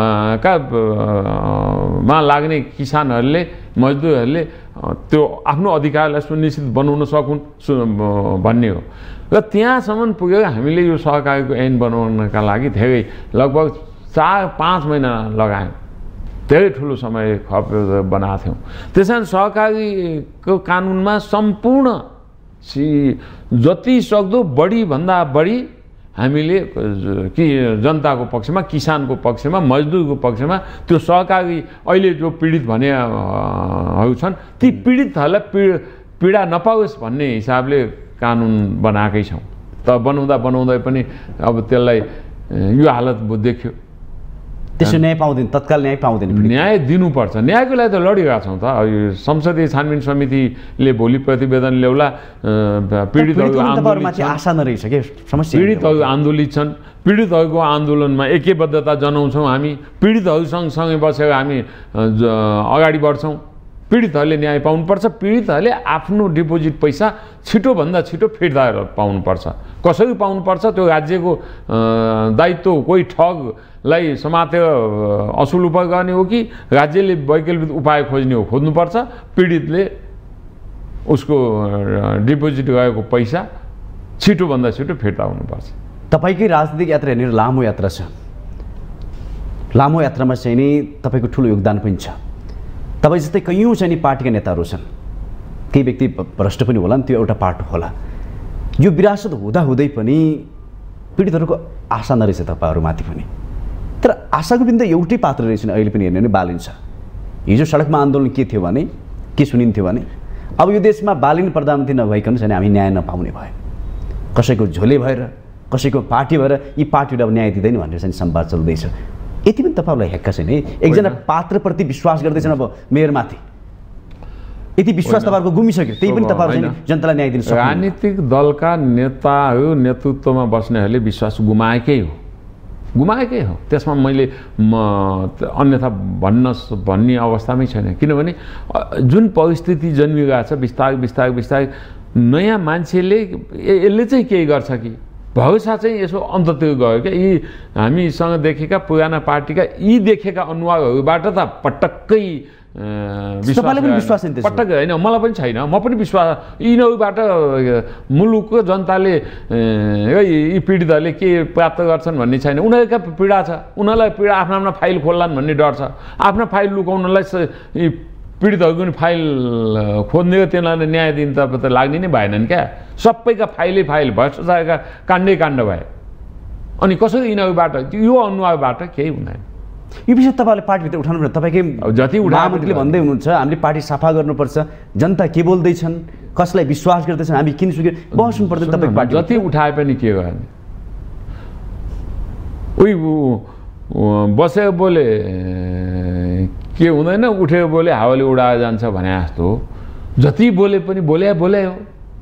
मा लाग्ने किसानहरूले, मजदुरहरूले त्यो आफ्नो अधिकारलाई सुनिश्चित बनाउन सकुन् भन्ने हो। र त्यहाँसम्म पुगेर हामीले यो सहकारीको ऐन बनाउनका लागि धेरै लगभग 4-5 महिना लगायौँ। धेरै ठुलो समय खपेर बनाएको थियौँ। त्यसैले सहकारीको कानुनमा सम्पूर्ण जति सक्दो बढीभन्दा बढी हामीले कि जनताको पक्षमा, किसानको पक्षमा, मजदुरको पक्षमा त्यो सहकारी अहिले जो पीडित भनेहरू छन् ती पीडितहरूलाई पीडा नपाओस् भन्ने हिसाबले कानुन बनाएकै छौँ। त बनाउँदै पनि अब त्यसलाई यो हालत देख्यो। त्यसो न्याय पाउँदैन, तत्काल न्याय पाउँदैन। न्याय दिनुपर्छ। न्यायको लागि त लडिरहेका छौँ त। संसदीय छानबिन समितिले भोलि प्रतिवेदन ल्याउला। पीडितहरू आशा नरहेछ के समस्या। पीडितहरू आन्दोलित छन्। पीडितहरूको आन्दोलनमा एकबद्धता जनाउँछौँ हामी। पीडितहरू सँगसँगै बसेर हामी अगाडि बढ्छौँ। पीडितहरूले न्याय पाउनुपर्छ। पीडितहरूले आफ्नो डिपोजिट पैसा छिटोभन्दा छिटो फिर्ता पाउनुपर्छ। कसरी पाउनुपर्छ त्यो राज्यको दायित्व। कोही ठगलाई समातेर असुल उपाय गर्ने हो कि राज्यले वैकल्पिक उपाय खोज्ने हो, खोज्नुपर्छ। पीडितले उसको डिपोजिट गएको पैसा छिटोभन्दा छिटो फिर्ता हुनुपर्छ। तपाईँकै राजनीतिक यात्रा हेर्ने लामो यात्रा छ। लामो यात्रामा चाहिँ नि तपाईँको ठुलो योगदान पनि छ। तपाईँ जस्तै कैयौँ चाहिँ नि पार्टीका नेताहरू छन्। केही व्यक्ति भ्रष्ट पनि होला नि, त्यो एउटा पार्ट होला। यो विरासत हुँदाहुँदै पनि पीडितहरूको आशा नरहेछ तपाईँहरूमाथि पनि। तर आशाको बिन्दु एउटै पात्र रहेछन् अहिले पनि हेर्ने भने बालिन छ। हिजो सडकमा आन्दोलन के थियो भने, के सुनिन्थ्यो भने अब यो देशमा बालिन प्रधानमन्त्री नभइकन चाहिँ हामी न्याय नपाउने भयो। कसैको झोले भएर, कसैको पार्टी भएर यी पार्टीले अब न्याय दिँदैन भनेर चाहिँ संवाद चल्दैछ। यति पनि तपाईँहरूलाई हेक्का छैन है? एकजना पात्रप्रति विश्वास गर्दैछन् अब मेयरमाथि। यति विश्वास तपाईँहरूको गुमिसक्यो, त्यही पनि तपाईँहरू जनतालाई न्याय दिन सक्नु। राजनीतिक दलका नेताहरू नेतृत्वमा बस्नेहरूले विश्वास गुमाएकै हो। त्यसमा मैले अन्यथा भन्ने अवस्थामै छैन। किनभने जुन परिस्थिति जन्मिरहेको छ बिस्तारै नयाँ मान्छेले यसले चाहिँ केही गर्छ कि भरोसा चाहिँ यसो अन्ततिर गयो क्या। यी हामीसँग देखेका पुराना पार्टीका यी देखेका अनुहारहरूबाट त पटक्कै विश्वास पटक्कै होइन। मलाई पनि छैन। म पनि विश्वास यिनीहरूबाट मुलुकको जनताले यी पीडितहरूले के प्राप्त गर्छन् भन्ने छैन। उनीहरूका पीडा छ। उनीहरूलाई पीडा आफ्ना फाइल खोल्लान् भन्ने डर छ। आफ्ना फाइल लुकाउनलाई यी पीडितहरूको पनि फाइल खोज्ने तिनीहरूलाई न्याय दिन त लाग्ने नै भएनन् क्या। सबैका फाइल भ्रष्टाचारका काण्डै काण्ड भए। अनि कसरी यिनीहरूबाट यो अनुहारबाट केही हुँदैन। यो विषय तपाईँले पार्टीभित्र उठाउनु पर्छ। तपाईँकै जति महामन्त्रीले भन्दै हुनुहुन्छ हामीले पार्टी सफा गर्नुपर्छ, जनता के बोल्दैछन्, कसलाई विश्वास गर्दैछन्, हामी किन सुके बस्नु पर्दैन। तपाईँ पार्टी जति उठाए पनि के गर्ने? उही बसेर बोले के हुँदैन, उठेर बोले हावाले उडाएर जान्छ भने जस्तो हो। जति बोले पनि बोले हो।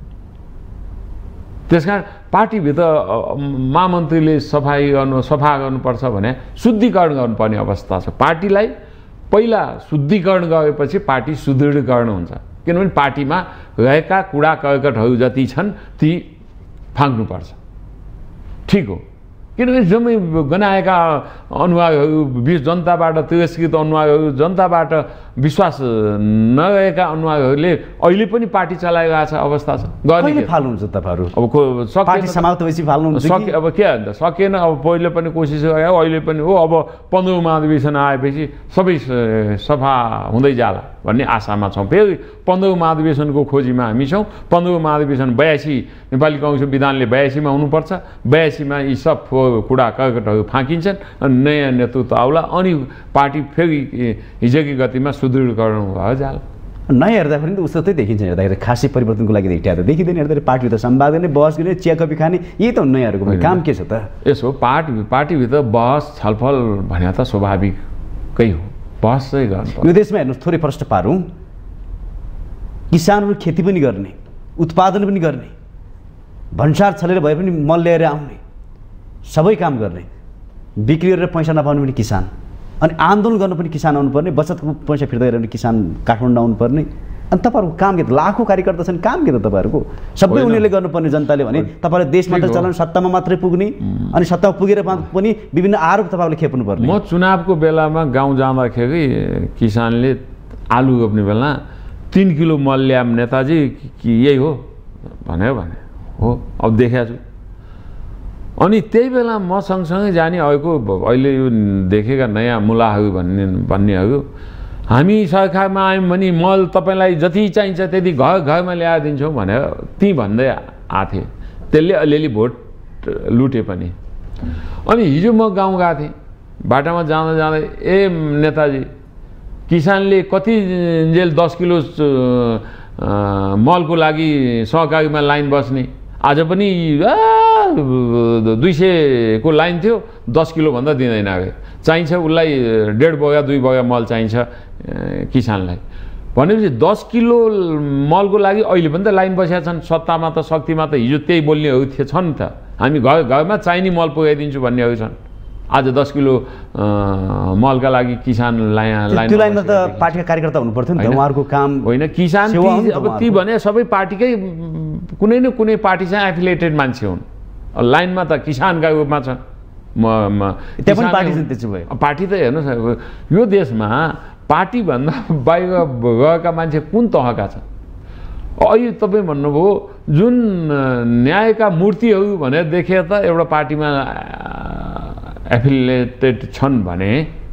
त्यसकारण पार्टीभित्र महामन्त्रीले सफा गर्नुपर्छ भने शुद्धिकरण गर्नुपर्ने अवस्था छ। पार्टीलाई पहिला शुद्धिकरण गरेपछि पार्टी सुदृढीकरण हुन्छ। किनभने पार्टीमा रहेका कुडा कर्कटहरू जति छन् ती फ्याँक्नुपर्छ। ठिक हो। किनभने जम्मै गनाएका अनुहारहरू, जनताबाट तिरस्कृत अनुहारहरू, जनताबाट विश्वास नरहेका अनुहारहरूले अहिले पनि पार्टी चलाइरहेको छ अवस्था छ। कहिले फाल्नुहुन्छ तपाईँहरू? अब पार्टी समाप्तपछि फाल्नुहुन्छ कि? अब के अन्त सकेन। अब पहिले पनि कोसिस गऱ्यो, अहिले पनि हो। अब 15औं महाधिवेशन आएपछि सबै सफा हुँदै जाला भन्ने आशामा छौँ। फेरि 15औं महाधिवेशनको खोजीमा हामी छौँ। 15औं महाधिवेशन 82 नेपाली काङ्ग्रेस विधानले 82 मा हुनुपर्छ। 82 मा यी सब कुडा कर्कटहरू फाँकिन्छन् अनि नयाँ नेतृत्व आउला। अनि पार्टी फेरि हिजोकी गतिमा सुदृढीकरण भयो जाला। नयाँ हेर्दा पनि उस्तो चाहिँ देखिन्छ। हेर्दाखेरि खासै परिवर्तनको लागि हिँड्दा त देखिँदैन। हेर्दाखेरि पार्टीभित्र संवाद गर्ने, बहस गर्ने, चिया कफी खाने, यही त नयाँहरूको काम के छ त? यसो पार्टीभित्र बहस छलफल भने त स्वाभाविकै हो। बहस चाहिँ गर्नु। यो देशमा हेर्नुहोस्, थोरै प्रश्न पारौँ, किसानहरू खेती पनि गर्ने, उत्पादन पनि गर्ने, भन्सार छलेर भए पनि मल ल्याएर आउने, सबै काम गर्ने, बिक्री गरेर पैसा नपाउने पनि किसान, अनि आन्दोलन गर्नु पनि किसान आउनुपर्ने, बचतको पैसा फिर्ता गरेर पनि किसान काठमाडौँ आउनुपर्ने। अनि तपाईँहरूको काम के त? लाखौँ कार्यकर्ता छन्, काम के त तपाईँहरूको? सबै उनीहरूले गर्नुपर्ने जनताले भने तपाईँले देश मात्र चलाउनु, सत्तामा मात्रै पुग्ने, अनि सत्तामा पुगेर पनि विभिन्न आरोप तपाईँहरूले खेप्नुपर्ने। म चुनावको बेलामा गाउँ जाँदाखेरि किसानले आलु रोप्ने बेला 3 किलो मल ल्याम नेताजी कि यही हो भने हो। अब देखाएको छु। अनि त्यही बेला म सँगसँगै जाने अहिले यो देखेका नयाँ मुलाहरू भन्नेहरू हामी सरकारमा आयौँ भने मल तपाईँलाई जति चाहिन्छ त्यति घरमा ल्याएर दिन्छौँ भनेर ती भन्दै आथे। त्यसले अलिअलि भोट लुटे पनि। अनि हिजो म गाउँ गएको थिएँ, बाटामा जाँदै नेताजी किसानले कति जेल 10 किलो मलको लागि सहकारीमा लाइन बस्ने आज पनि 200 को लाइन थियो 10 किलोभन्दा दिँदैन आगे चाहिन्छ उसलाई 1.5 बगा 2 बगा मल चाहिन्छ किसानलाई भनेपछि 10 किलो मलको लागि अहिले पनि त लाइन बसेका छन् सत्तामा त शक्तिमा त हिजो त्यही बोल्नेहरू छन् त हामी घरमा चाहिने मल पुगाइदिन्छु भन्नेहरू छन् आज 10 किलो मलका लागि किसान लाइन त्यो लाइनमा त पार्टीका कार्यकर्ता हुनु पर्थ्यो नि त उहाँहरुको काम होइन किसान अब ती भने सबै पार्टीकै कुनै न कुनै पार्टीसँग एफिलिएटेड मान्छे हुन् लाइनमा त किसानका रूपमा छ त्यहाँ पनि पार्टी छ त्यसो भए पार्टी त हेर्नुहोस् यो देशमा पार्टी भन्दा बाहिर गएका मान्छे कुन तहका छन् अहिले तपाईँ भन्नुभयो जुन न्यायका मूर्तिहरू भनेर देखे त एउटा पार्टीमा एफिलिएटेड छन् भने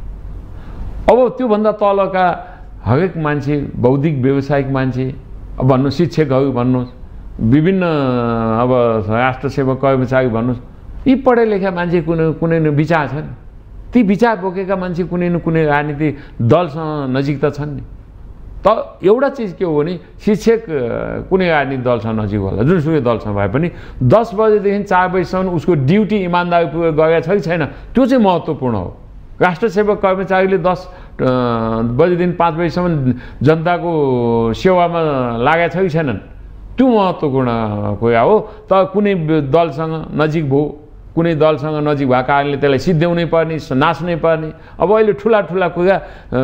अब त्योभन्दा तलका हरेक मान्छे बौद्धिक व्यावसायिक मान्छे अब भन्नु शिक्षकहरू भन्नुहोस् विभिन्न अब राष्ट्रसेवक कर्मचारी भन्नुहोस् यी पढे लेखा मान्छे कुनै न विचार छन् ती विचार बोकेका मान्छे कुनै न कुनै राजनीतिक दलसँग नजिकता छन् नि त एउटा चिज के हो भने शिक्षक कुनै राजनीतिक दलसँग नजिक होला जुनसुकै दलसँग भए पनि 10 बजेदेखि 4 बजेसम्म उसको ड्युटी इमान्दारीपूर्वक गरेको छ कि छैन त्यो चाहिँ महत्त्वपूर्ण हो राष्ट्रसेवक कर्मचारीले 10 बजेदेखि 5 बजेसम्म जनताको सेवामा लागेका छ कि छैनन् त्यो महत्त्वपूर्ण कुरा हो त कुनै दलसँग नजिक भयो कुनै दलसँग नजिक भएको कारणले त्यसलाई सिद्ध्याउनै पर्ने नाच्नै पर्ने अब अहिले ठुला कुरा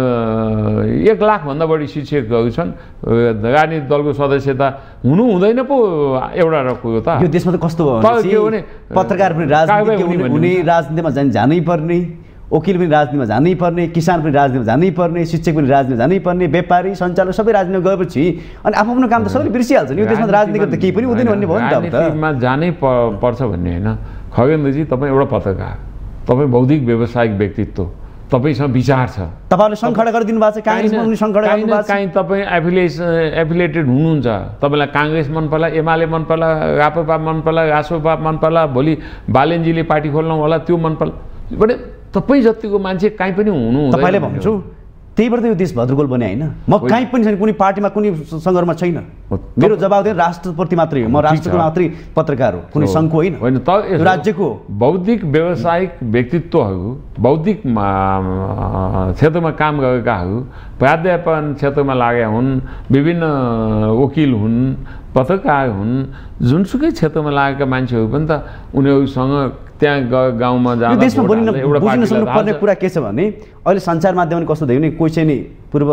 1 लाखभन्दा बढी शिक्षकहरू छन् राजनीतिक दलको सदस्यता हुनु हुँदैन पो एउटा कुरो त यो देशमा त कस्तो भयो भने पत्रकार पनि राजनीतिमा जानै पर्ने वकिल पनि राजनीतिमा जानै पर्ने किसान पनि राजनीतिमा जानै पर्ने शिक्षक पनि राजनीतिमा जानै पर्ने व्यापारी सञ्चालक सबै राजनीतिमा गएपछि अनि आफ्नो काम त सबैले बिर्सिहाल्छ नि यो देशमा राजनीति त केही पनि हुँदैन भन्ने भयो नि त अब त राजनीतिमा जानै पर्छ भन्ने हैन खगेन्द्रजी तपाईँ एउटा पत्रकार तपाईँ बौद्धिक व्यावसायिक व्यक्तित्व तपाईँसँग विचार छ तपाईले सङ्खडा गरिदिनु भएको छ काङ्ग्रेसमा पनि सङ्खडा गर्नु भएको छ काहीँ तपाईँ एफिलिएटेड हुनुहुन्छ तपाईँलाई काङ्ग्रेस मन पर्ला एमाले मन पर्ला राप्रपा मन पर्ला रासोपा मन पर्ला भोलि बालेनजीले पार्टी खोल्नु होला त्यो मन पर्ला भने तपाईँ जतिको मान्छे काहीँ पनि हुनु तपाईँले भन्छु त्यही भएर त यो देश भद्रगोल बने होइन म काहीँ पनि छैन कुनै पार्टीमा कुनै सङ्घर्षमा छैन मेरो जवाब चाहिँ राष्ट्रप्रति मात्रै हो म राष्ट्रको मात्रै पत्रकार हो कुनै सङ्घको होइन त राज्यको बौद्धिक व्यावसायिक व्यक्तित्वहरू बौद्धिक क्षेत्रमा काम गरेकाहरू प्राध्यापन क्षेत्रमा लागेका हुन् विभिन्न वकिल हुन् पत्रकार हुन् जुनसुकै क्षेत्रमा लागेका मान्छेहरू पनि त उनीहरूसँग त्यहाँ गाउँमा जाँदा देशमा बुझ्न सक्नुपर्ने कुरा के छ भने अहिले सञ्चार माध्यमले कस्तो देख्यो नि कोही चाहिँ नि पूर्व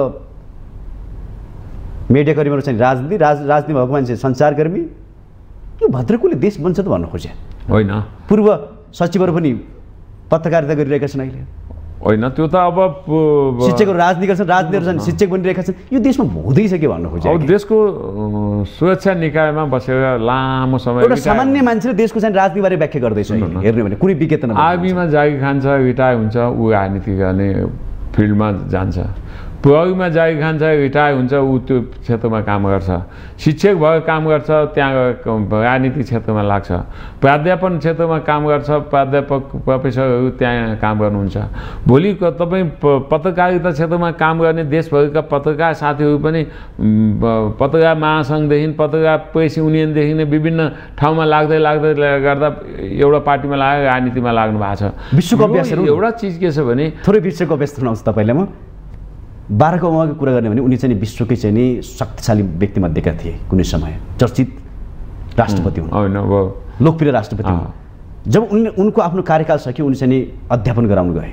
मिडियाकर्मीहरू चाहिँ राजनीति भएको मान्छे सञ्चारकर्मी यो भद्रकोले देश बन्छ त भन्न खोजे होइन पूर्व सचिवहरू पनि पत्रकारिता गरिरहेका छन् अहिले होइन त्यो त अब शिक्षकहरू राजनीति गर्छन् राजनीतिहरू छन् शिक्षक बनिरहेका छन् यो देशमा हुँदैछ के भन्न खोजे अब देशको सुरक्षा निकायमा बसेर लामो समय एउटा सामान्य मान्छेले देशको चाहिँ राजनीतिबारे व्याख्या गर्दैछ हेर्ने भने कुनै विज्ञता नभए आर्मीमा जागिर खान्छ रिटायर हुन्छ ऊ राजनीति गर्ने फिल्डमा जान्छ प्रहरीमा जागिर खान्छ रिटायर हुन्छ ऊ त्यो क्षेत्रमा काम गर्छ शिक्षक भएर काम गर्छ त्यहाँ राजनीतिक क्षेत्रमा लाग्छ प्राध्यापन क्षेत्रमा काम गर्छ प्राध्यापक प्रोफेसरहरू त्यहाँ काम गर्नुहुन्छ भोलि तपाईँ पत्रकारिता क्षेत्रमा काम गर्ने देशभरिका पत्रकार साथीहरू पनि पत्रकार महासङ्घदेखि पत्रकार प्रेस युनियनदेखि नै विभिन्न ठाउँमा लाग्दै गर्दा एउटा पार्टीमा लागेर राजनीतिमा लाग्नु भएको छ विश्वको अभ्यासहरू एउटा चिज के छ भने थोरै विश्वको अभ्यास सुनाउँछु तपाईँलाई म बाराक ओबामाको कुरा गर्ने भने उनी चाहिँ विश्वकै चाहिँ नि शक्तिशाली व्यक्तिमध्येका थिए कुनै समय चर्चित राष्ट्रपति हुन् लोकप्रिय राष्ट्रपति हुन् जब उनको आफ्नो कार्यकाल सक्यो उनी चाहिँ नि अध्यापन गराउन गए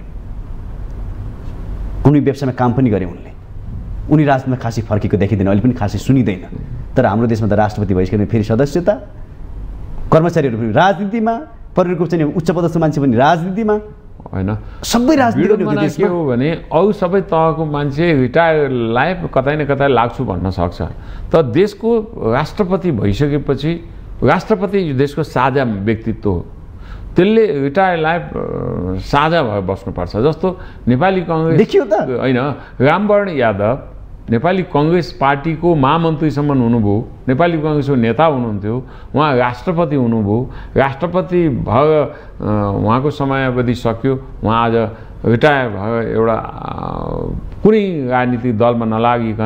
कुनै व्यवसायमा काम पनि गरे उनी राजनीतिमा खासै फर्केको देखिँदैन अहिले पनि खासै सुनिँदैन तर हाम्रो देशमा त राष्ट्रपति भइसक्यो फेरि सदस्यता कर्मचारीहरू पनि राजनीतिमा परिवारको चाहिँ उच्च पदस्थ मान्छे पनि राजनीतिमा होइन सबै राजनीति के हो भने अरू सबै तहको मान्छे रिटायर लाइफ कतै न कतै लाग्छु भन्न सक्छ तर देशको राष्ट्रपति भइसकेपछि राष्ट्रपति देशको साझा व्यक्तित्व हो त्यसले रिटायर लाइफ साझा भएर बस्नुपर्छ जस्तो नेपाली कङ्ग्रेस देखियो त होइन रामवरण यादव नेपाली कङ्ग्रेस पार्टीको महामन्त्रीसम्म हुनुभयो नेपाली कङ्ग्रेसको नेता हुनुहुन्थ्यो उहाँ राष्ट्रपति हुनुभयो राष्ट्रपति भएर उहाँको समयावधि सक्यो उहाँ आज रिटायर भएर एउटा कुनै राजनीतिक दलमा नलागिकन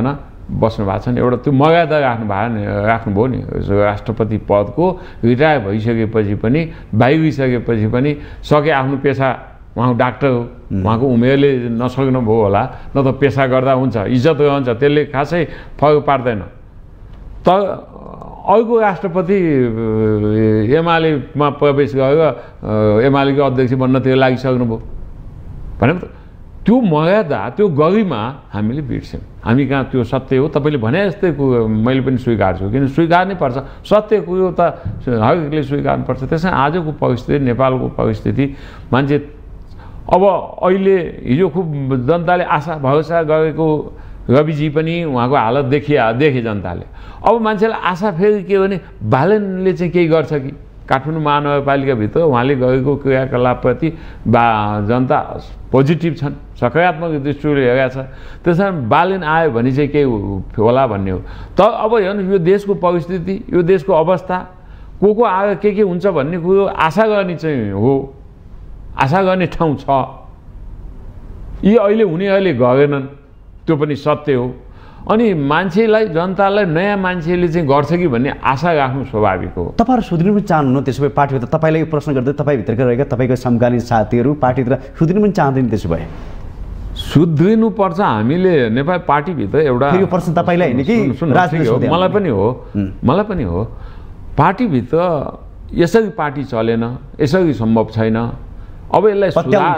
बस्नु भएको छ नि, एउटा त्यो मर्यादा राख्नुभयो नि। राष्ट्रपति पदको रिटायर भइसकेपछि पनि, बाहिरिसकेपछि पनि सके आफ्नो पेसा, उहाँको डाक्टर हो, उहाँको उमेरले नसक्नु भयो होला, न त पेसा गर्दा हुन्छ, इज्जत रहन्छ, त्यसले खासै फरक पार्दैन। तर अर्को राष्ट्रपति एमालेमा प्रवेश गरेर एमालेको अध्यक्ष बन्नतिर लागिसक्नुभयो भने त्यो मर्यादा, त्यो गरिमा हामीले बिर्स्यौँ। हामी कहाँ त्यो सत्य हो, तपाईँले भने जस्तै कुरो मैले पनि स्वीकार्छु, किन स्वीकार्नै पर्छ, सत्य कुरो त हरेकले स्वीकार्नुपर्छ। त्यसमा आजको परिस्थिति, नेपालको परिस्थिति, मान्छे अब अहिले हिजो खुब जनताले आशा भरोसा गरेको रविजी पनि उहाँको हालत देखे जनताले। अब मान्छेलाई आशा फेरि के भने बालनले चाहिँ केही गर्छ कि, काठमाडौँ महानगरपालिकाभित्र उहाँले गरेको क्रियाकलापप्रति जनता पोजिटिभ छन्, सकारात्मक दृष्टिले हेरेको छ। त्यस कारण बालन आयो भने चाहिँ केही होला भन्ने हो। तर अब हेर्नु, यो देशको परिस्थिति, यो देशको अवस्था, को आएर के हुन्छ भन्ने कुरो आशा गर्ने चाहिँ हो, आशा गर्ने ठाउँ छ। यी अहिले हुनेहरूले गरेनन्, त्यो पनि सत्य हो। अनि मान्छेलाई, जनतालाई नयाँ मान्छेले चाहिँ गर्छ कि भन्ने आशा राख्नु स्वाभाविक हो। तपाईँहरू सुध्रिनु पनि चाहनुहुन्न त्यसो भए? पार्टीभित्र तपाईँलाई यो प्रश्न गर्दै तपाईँभित्रका रहेका तपाईँको समकालीन साथीहरू पार्टीभित्र सुध्रिनु पनि चाहँदैन त्यसो भए? सुध्रिनुपर्छ। हामीले नेपाली पार्टीभित्र एउटा यो प्रश्न तपाईँलाई होइन कि राजनीति? मलाई पनि हो। पार्टीभित्र यसरी पार्टी चलेन, यसरी सम्भव छैन। अब यसलाई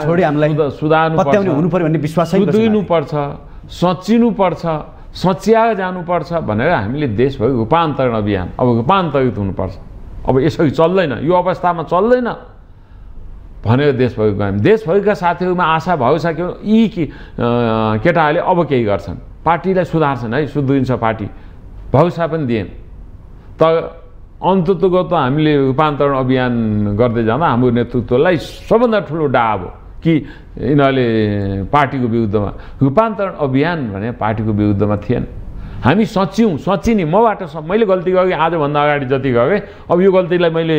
सुधार्नुपर्छ, सचिनुपर्छ, सच्याएर जानुपर्छ भनेर हामीले देशभरि रूपान्तरण अभियान अब रूपान्तरित हुनुपर्छ। अब यसरी चल्दैन, यो अवस्थामा चल्दैन भनेर देशभरि गयौँ। देशभरिका साथीहरूमा आशा भरोसा के यी केटाहरूले अब केही गर्छन्, पार्टीलाई सुधार्छन् है, सुध्रिन्छ पार्टी, भरोसा पनि दिएन। तर अन्ततगत हामीले रूपान्तरण अभियान गर्दै जाँदा हाम्रो नेतृत्वलाई सबभन्दा ठुलो डाब हो कि यिनीहरूले पार्टीको विरुद्धमा रूपान्तरण अभियान भने पार्टीको विरुद्धमा थिएन। हामी सचिनी मबाट मैले गल्ती गरेँ, आजभन्दा अगाडि जति गरेँ, अब यो गल्तीलाई मैले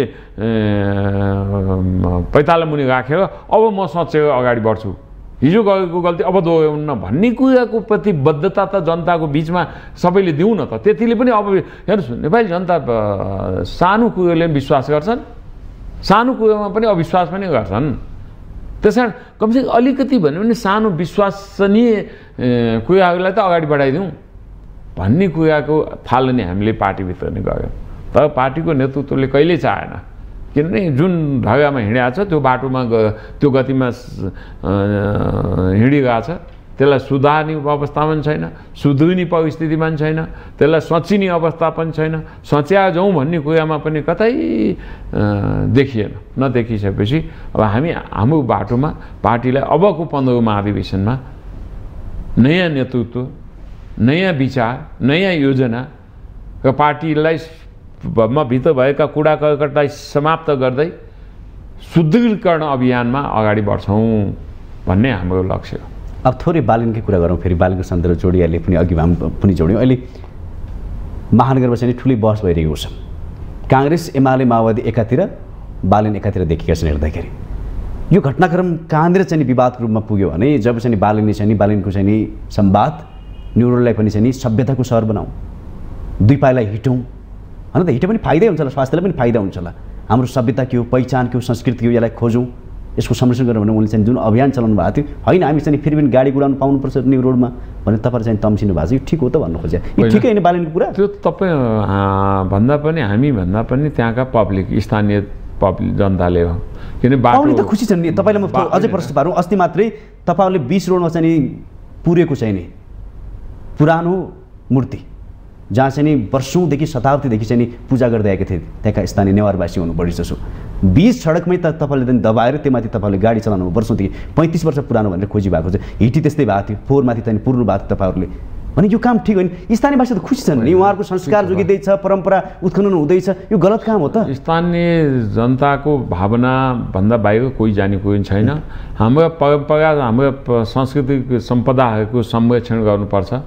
पैताला मुनि राखेर अब म सचेर अगाडि बढ्छु, हिजो गरेको गल्ती अब दोहोऱ्याउन्न भन्ने कुराको प्रतिबद्धता त जनताको बिचमा सबैले दिउँ न त। त्यतिले पनि अब हेर्नुहोस्, नेपाली जनता सानो कुरोले विश्वास गर्छन्, सानो कुरोमा पनि अविश्वास पनि गर्छन्। त्यस कारण कमसेकम अलिकति भन्यो भने सानो विश्वसनीय कुराहरूलाई त अगाडि बढाइदिउँ भन्ने कुराको थालनी हामीले पार्टीभित्र नै गऱ्यौँ। तर पार्टीको नेतृत्वले कहिल्यै चाहेन, किनभने जुन ढगामा हिँडेको छ त्यो बाटोमा त्यो गतिमा हिँडिरहेको छ, त्यसलाई सुधार्ने अवस्था पनि छैन, सुध्रिने परिस्थिति पनि छैन, त्यसलाई सचिने अवस्था पनि छैन, सच्या जाउँ भन्ने कुरामा पनि कतै देखिएन। नदेखिसकेपछि अब हाम्रो बाटोमा पार्टीलाई अबको 15औं महाधिवेशनमा नयाँ नेतृत्व, नयाँ विचार, नयाँ योजना र पार्टीलाई भित्र भएका कूड़ा कर्कटलाई समाप्त गर्दै सुदृढीकरण अभियानमा अगाडि बढ्छौँ भन्ने हाम्रो लक्ष्य हो। अब थोरै बालनकै कुरा गरौँ फेरि। बालनको सन्दर्भ जोडियाले पनि अघि पनि जोड्यौँ। अहिले महानगरमा चाहिँ ठुलै बहस भइरहेको छ। काङ्ग्रेस, एमाले, माओवादी एकातिर, बालन एकातिर देखिएका छन्। हेर्दाखेरि यो घटनाक्रम कहाँनिर चाहिँ विवादको रूपमा पुग्यो भने जब चाहिँ बालनले चाहिँ बालनको चाहिँ संवाद न्युरोलाई पनि चाहिँ सभ्यताको सहर बनाऊ, दुई पाइलाई हिटौँ होइन त। हिटो पनि फाइदै हुन्छ होला, स्वास्थ्यलाई पनि फाइदा हुन्छ होला। हाम्रो सभ्यता के हो, पहिचान के हो, संस्कृति के हो, यसलाई खोजौँ, यसको संरक्षण गरौँ भने उनले चाहिँ जुन अभियान चलाउनु भएको थियो, होइन हामी चाहिँ फेरि पनि गाडी कुदाउनु पाउनुपर्छ न्यु रोडमा भने तपाईँहरू चाहिँ तम्सिनु भएको छ, यो ठिक हो त भन्नु खोजे? यो ठिकै होइन बालनको कुरा? त्यो तपाईँ भन्दा पनि, हामी भन्दा पनि त्यहाँका पब्लिक, स्थानीय पब्लिक जनताले हो। किन बाटो त खुसी छन् नि। तपाईँलाई म अझै प्रश्न पारौँ, अस्ति मात्रै तपाईँहरूले 20 रोडमा चाहिँ पुरेको चाहिँ नि पुरानो मूर्ति जहाँ चाहिँ नि वर्षौँदेखि शताब्दीदेखि चाहिँ नि पूजा गर्दै आएका थिए त्यहाँका स्थानीय नेवारवासी हुनु बढी जसो 20 सडकमै त तपाईँले चाहिँ दबाएर त्योमाथि तपाईँले गाडी चलाउनु वर्षौँदेखि 35 वर्ष पुरानो भनेर खोजी भएको छ। हिटी त्यस्तै भएको थियो, फोहोरमाथि चाहिँ पुर्नु भएको थियो तपाईँहरूले भने यो काम ठिक होइन। स्थानीयवासी त खुसी छन् नि, उहाँहरूको संस्कार जोगिँदैछ, परम्परा उत्खनन हुँदैछ, यो गलत काम हो त? स्थानीय जनताको भावना भन्दा बाहिर कोही जाने कोही छैन। हाम्रो परम्परा, हाम्रो सांस्कृतिक सम्पदाहरूको संरक्षण गर्नुपर्छ।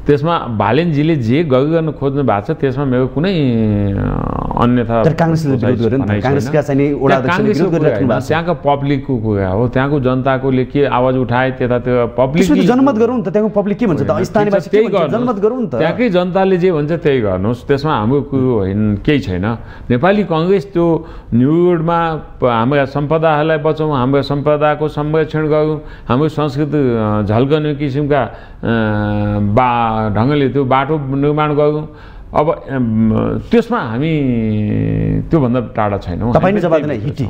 त्यसमा बालेनजीले जे गरिरहनु खोज्नु भएको छ त्यसमा मेरो कुनै अन्यथा काङ्ग्रेसले विरोध गर्यो नि त काङ्ग्रेसका चाहिँ वडा अध्यक्षले विरोध गरिराख्नु भएको छ त्यहाँको पब्लिकको कुरा हो त्यहाँको जनताकोले के आवाज उठाए त्यतातिर पब्लिक जनमत गरौँ न त त्यहाँको पब्लिक के भन्छ त स्थानीयवासी त्यही जनमत गरौँ न त त्यहाँकै जनताले जे भन्छ त्यही गर्नुहोस् त्यसमा हाम्रो कुरो होइन केही छैन नेपाली कङ्ग्रेस त्यो न्यु रोडमा हाम्रा सम्पदाहरूलाई बचाउँ हाम्रो सम्पदाको संरक्षण गरौँ हाम्रो संस्कृति झल्कने किसिमका ढङ्गले त्यो बाटो निर्माण गरौँ अब त्यसमा हामी त्योभन्दा टाढा छैनौँ तपाईँ नै जवाब दिन हिटी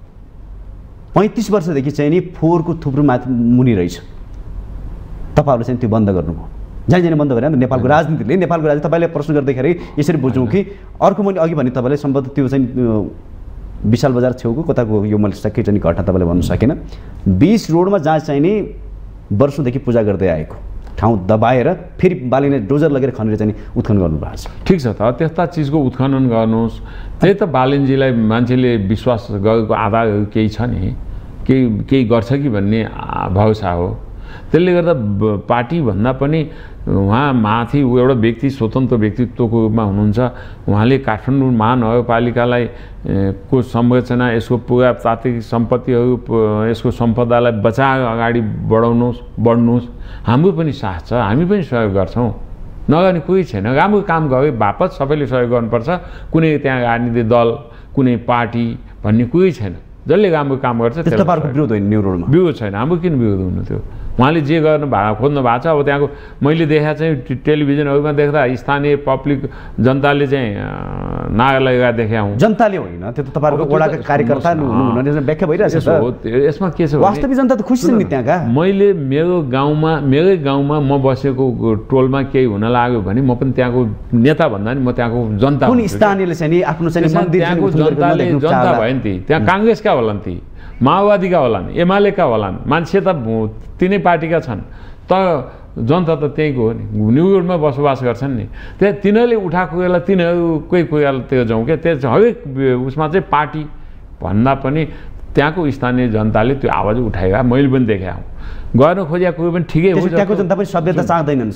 35 वर्षदेखि चाहिँ नि फोहोरको थुप्रो माथि मुनि रहेछ तपाईँहरूले चाहिँ त्यो बन्द गर्नुभयो जहाँ जाने बन्द गरेर नेपालको राजनीतिले नेपालको राजनीति तपाईँले प्रश्न गर्दाखेरि यसरी बुझौँ कि अर्को मैले अघि भने तपाईँलाई सम्भवतः त्यो चाहिँ विशाल बजार छेउको कताको यो मैले सबै चाहिँ घटना तपाईँले भन्नु सकेन 20 रोडमा जहाँ चाहिँ नि वर्षौँदेखि पूजा गर्दै आएको ठाउँ दबाएर फेरि बालिने डोजर लगेर खनेर चाहिँ उत्खनन गर्नुभएको छ ठिक छ त त्यस्ता चिजको उत्खनन गर्नुहोस् त्यही त बालिनजीलाई मान्छेले विश्वास गरेको आधारहरू केही छ नि केही गर्छ कि भन्ने भरोसा हो त्यसले गर्दा पार्टी भन्दा पनि उहाँ माथि एउटा व्यक्ति स्वतन्त्र व्यक्तित्वको रूपमा हुनुहुन्छ उहाँले काठमाडौँ महानगरपालिकालाई को संरचना यसको पुरा तात्विक सम्पत्तिहरू यसको सम्पदालाई बचाएर अगाडि बढ्नुहोस् हाम्रो पनि साथ छ हामी पनि सहयोग गर्छौँ नगर्ने कोही छैन राम्रो काम गरे बापत सबैले सहयोग गर्नुपर्छ कुनै त्यहाँ राजनीतिक दल कुनै पार्टी भन्ने कोही छैन जसले राम्रो काम गर्छ त्यसको विरोध होइन न्यु रोडमा विरोध छैन हाम्रो किन विरोध हुनु थियो उहाँले जे गर्नु खोज्नु भएको छ अब त्यहाँको मैले देखाएको चाहिँ टेलिभिजनहरूमा देख्दा स्थानीय पब्लिक जनताले चाहिँ नारा लगाएर देखाउँ जनताले होइन त्यो त तपाईँको वडाका कार्यकर्ता व्याख्या भइरहेछ यसमा के छ वास्तविक जनता त खुसी छन् नि त्यहाँका मैले मेरै गाउँमा म बसेको टोलमा केही हुन लाग्यो भने म पनि त्यहाँको नेता भन्दा नि म त्यहाँको जनता कुन स्थानीयले चाहिँ आफ्नो चाहिँ मन्दिर त्यहाँको जनताले जनता भयो नि ती त्यहाँ काङ्ग्रेसका होला नि ती माओवादीका होलान् एमालेका होलान् मान्छे त तिनै पार्टीका छन् तर जनता त त्यहीँको हो नि न्यु रोडमा बसोबास गर्छन् नि त्यहाँ तिनीहरूले उठाएको बेला तिनीहरूकै कुरातिर जाउँ क्या त्यो हरेक उसमा चाहिँ पार्टी भन्दा पनि त्यहाँको स्थानीय जनताले त्यो आवाज उठाएर मैले पनि देखेँ गर्न खोजेको कुरो पनि ठिकै हो त्यहाँको जनता पनि सभ्यता चाहदैनन्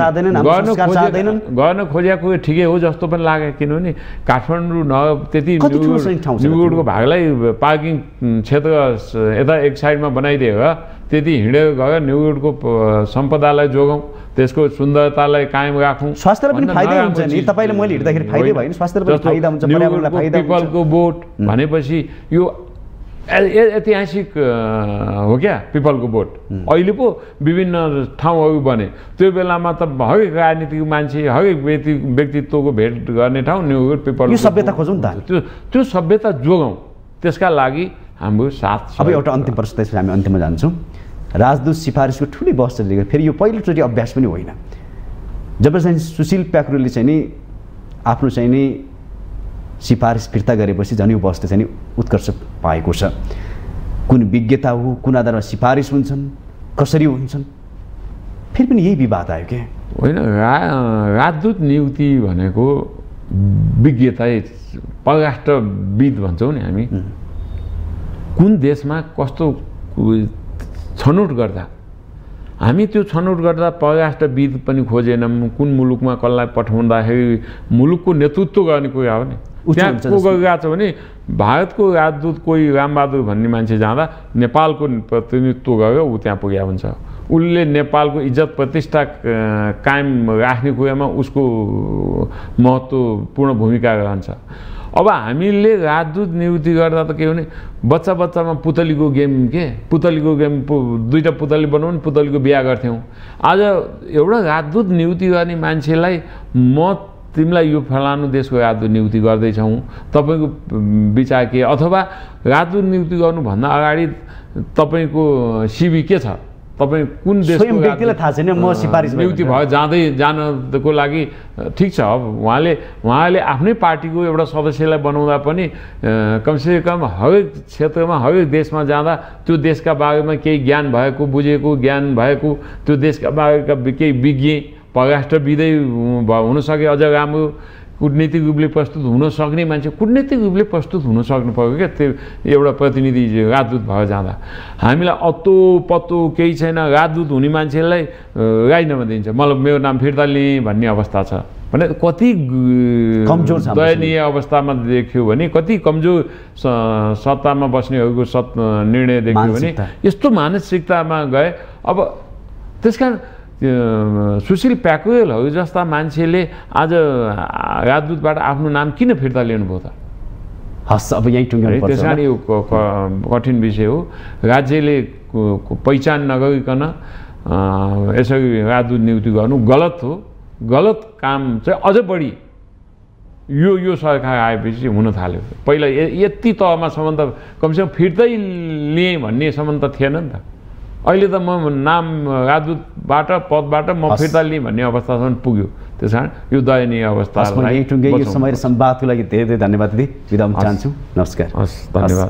गर्न खोजेको कुरो ठिकै हो जस्तो पनि लाग्यो किनभने काठमाडौँ त्यति न्यु रोडको भागलाई पार्किङ क्षेत्र यता एक साइडमा बनाइदिएर त्यति हिँडेर गएर न्यु रोडको सम्पदालाई जोगाउँ त्यसको सुन्दरतालाई कायम राखौँ स्वास्थ्यलाई पनि फाइदा हुन्छ नि तपाईँले मैले हिँड्दाखेरि फाइदै भयो नि स्वास्थ्यलाई पनि फाइदा हुन्छ पर्यावरणलाई फाइदा हुन्छ पिपलको बोट भनेपछि यो ऐतिहासिक हो क्या पिपलको बोट अहिले पो विभिन्न ठाउँहरू बने त्यो बेलामा त हरेक राजनीतिक मान्छे हरेक व्यक्तित्वको भेट गर्ने ठाउँ न्यु रोड पिपल सभ्यता खोजौँ त त्यो सभ्यता जोगाउँ त्यसका लागि हाम्रो साथ अब एउटा अन्तिम प्रश्न त्यसपछि हामी अन्तिममा जान्छौँ राजदूत सिफारिसको ठुलै बहस चलेको फेरि यो पहिलोचोटि अभ्यास पनि होइन जब चाहिँ सुशील प्याकुरेलले चाहिँ नि आफ्नो चाहिँ नि सिफारिस फिर्ता गरेपछि झन् यो बसले चाहिँ उत्कर्ष पाएको छ कुन विज्ञता हो कुन आधारमा सिफारिस हुन्छन् कसरी हुन्छन् फेरि पनि यही विवाद आयो क्या होइन राजदूत नियुक्ति भनेको विज्ञता परराष्ट्रविद भन्छौँ नि हामी कुन देशमा कस्तो छनौट गर्दा हामी त्यो छनौट गर्दा परराष्ट्रविद पनि खोजेनौँ कुन मुलुकमा कसलाई पठाउँदाखेरि मुलुकको नेतृत्व गर्ने कुरा हो नि त्यहाँ को गइरहेको छ भने भारतको राजदूत कोही रामबहादुर भन्ने मान्छे जाँदा नेपालको प्रतिनिधित्व गरेर ऊ त्यहाँ पुगेको हुन्छ उसले नेपालको इज्जत प्रतिष्ठा कायम राख्ने कुरामा उसको महत्त्वपूर्ण भूमिका रहन्छ अब हामीले राजदूत नियुक्ति गर्दा त के भने बच्चामा पुतलीको गेम पुतलीको गेम दुईवटा पुतली बनाउनु पुतलीको बिहा गर्थ्यौँ आज एउटा राजदूत नियुक्ति गर्ने मान्छेलाई म तिमीलाई यो फलानु देशको राजदूत नियुक्ति गर्दैछौँ तपाईँको विचार के अथवा राजदूत नियुक्ति गर्नुभन्दा अगाडि तपाईँको सिभी के छ तपाईँ कुन देशको व्यक्तिलाई थाहा छैन म सिफारिस नियुक्ति भयो जानको लागि ठिक छ अब उहाँले आफ्नै पार्टीको एउटा सदस्यलाई बनाउँदा पनि कमसेकम हरेक क्षेत्रमा हरेक देशमा जाँदा त्यो देशका बारेमा केही ज्ञान भएको बुझेको ज्ञान भएको त्यो देशका बारेका केही विज्ञ परराष्ट्रविदै हुनसके अझ राम्रो कूटनीतिक रूपले प्रस्तुत हुन सक्ने मान्छे कूटनीतिक रूपले प्रस्तुत हुन सक्नु पर्यो क्या त्यो एउटा प्रतिनिधि राजदूत भएर जाँदा हामीलाई अत्तो पत्तो केही छैन राजदूत हुने मान्छेलाई राजीनामा दिन्छ मतलब मेरो नाम फिर्ता लिएँ भन्ने अवस्था छ भने कति कमजोर छ दयनीय अवस्थामा देख्यो भने कति कमजोर सत्तामा बस्नेहरूको निर्णय देख्यो भने यस्तो मानसिकतामा गए अब त्यसकारण सुशील प्याकुरेलहरू जस्ता मान्छेले आज राजदूतबाट आफ्नो नाम किन फिर्ता लिनुभयो त हस् अब यही टुङ्ग्याउनु पर्छ त्यस कारण यो कठिन विषय हो राज्यले पहिचान नगरिकन यसरी राजदूत नियुक्ति गर्नु गलत हो गलत काम चाहिँ अझ बढी यो सरकार आएपछि हुन थाल्यो पहिला यति तहमासम्म त कमसेकम फिर्तै लिएँ भन्ने सम्म त थिएन नि त अहिले त म नाम राजदूतबाट पदबाट म फिर्ता लिएँ भन्ने अवस्थासम्म पुग्यो त्यस कारण यो दयनीय अवस्थालाई यो समय र संवादको लागि धेरै धेरै धन्यवाद दिदी बिदा हुन चाहन्छु नमस्कार हस् धन्यवाद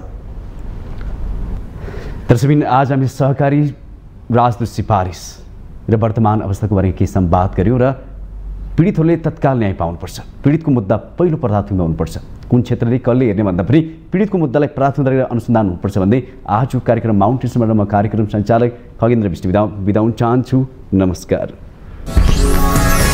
दर्शकबिन आज हामी सहकारी राजदूत सिफारिस र वर्तमान अवस्थाको बारेमा केही संवाद गऱ्यौँ र पीडितहरूले तत्काल न्याय पाउनुपर्छ पीडितको मुद्दा पहिलो प्राथमिकता हुनुपर्छ कुन क्षेत्रले कसले हेर्ने भन्दा पनि पीडितको मुद्दालाई प्राथमिकता गरेर अनुसन्धान हुनुपर्छ भन्दै आजको कार्यक्रम माउन्टेन्सबाट म कार्यक्रम सञ्चालक खगेन्द्र विष्ट बिदा हुन चाहन्छु नमस्कार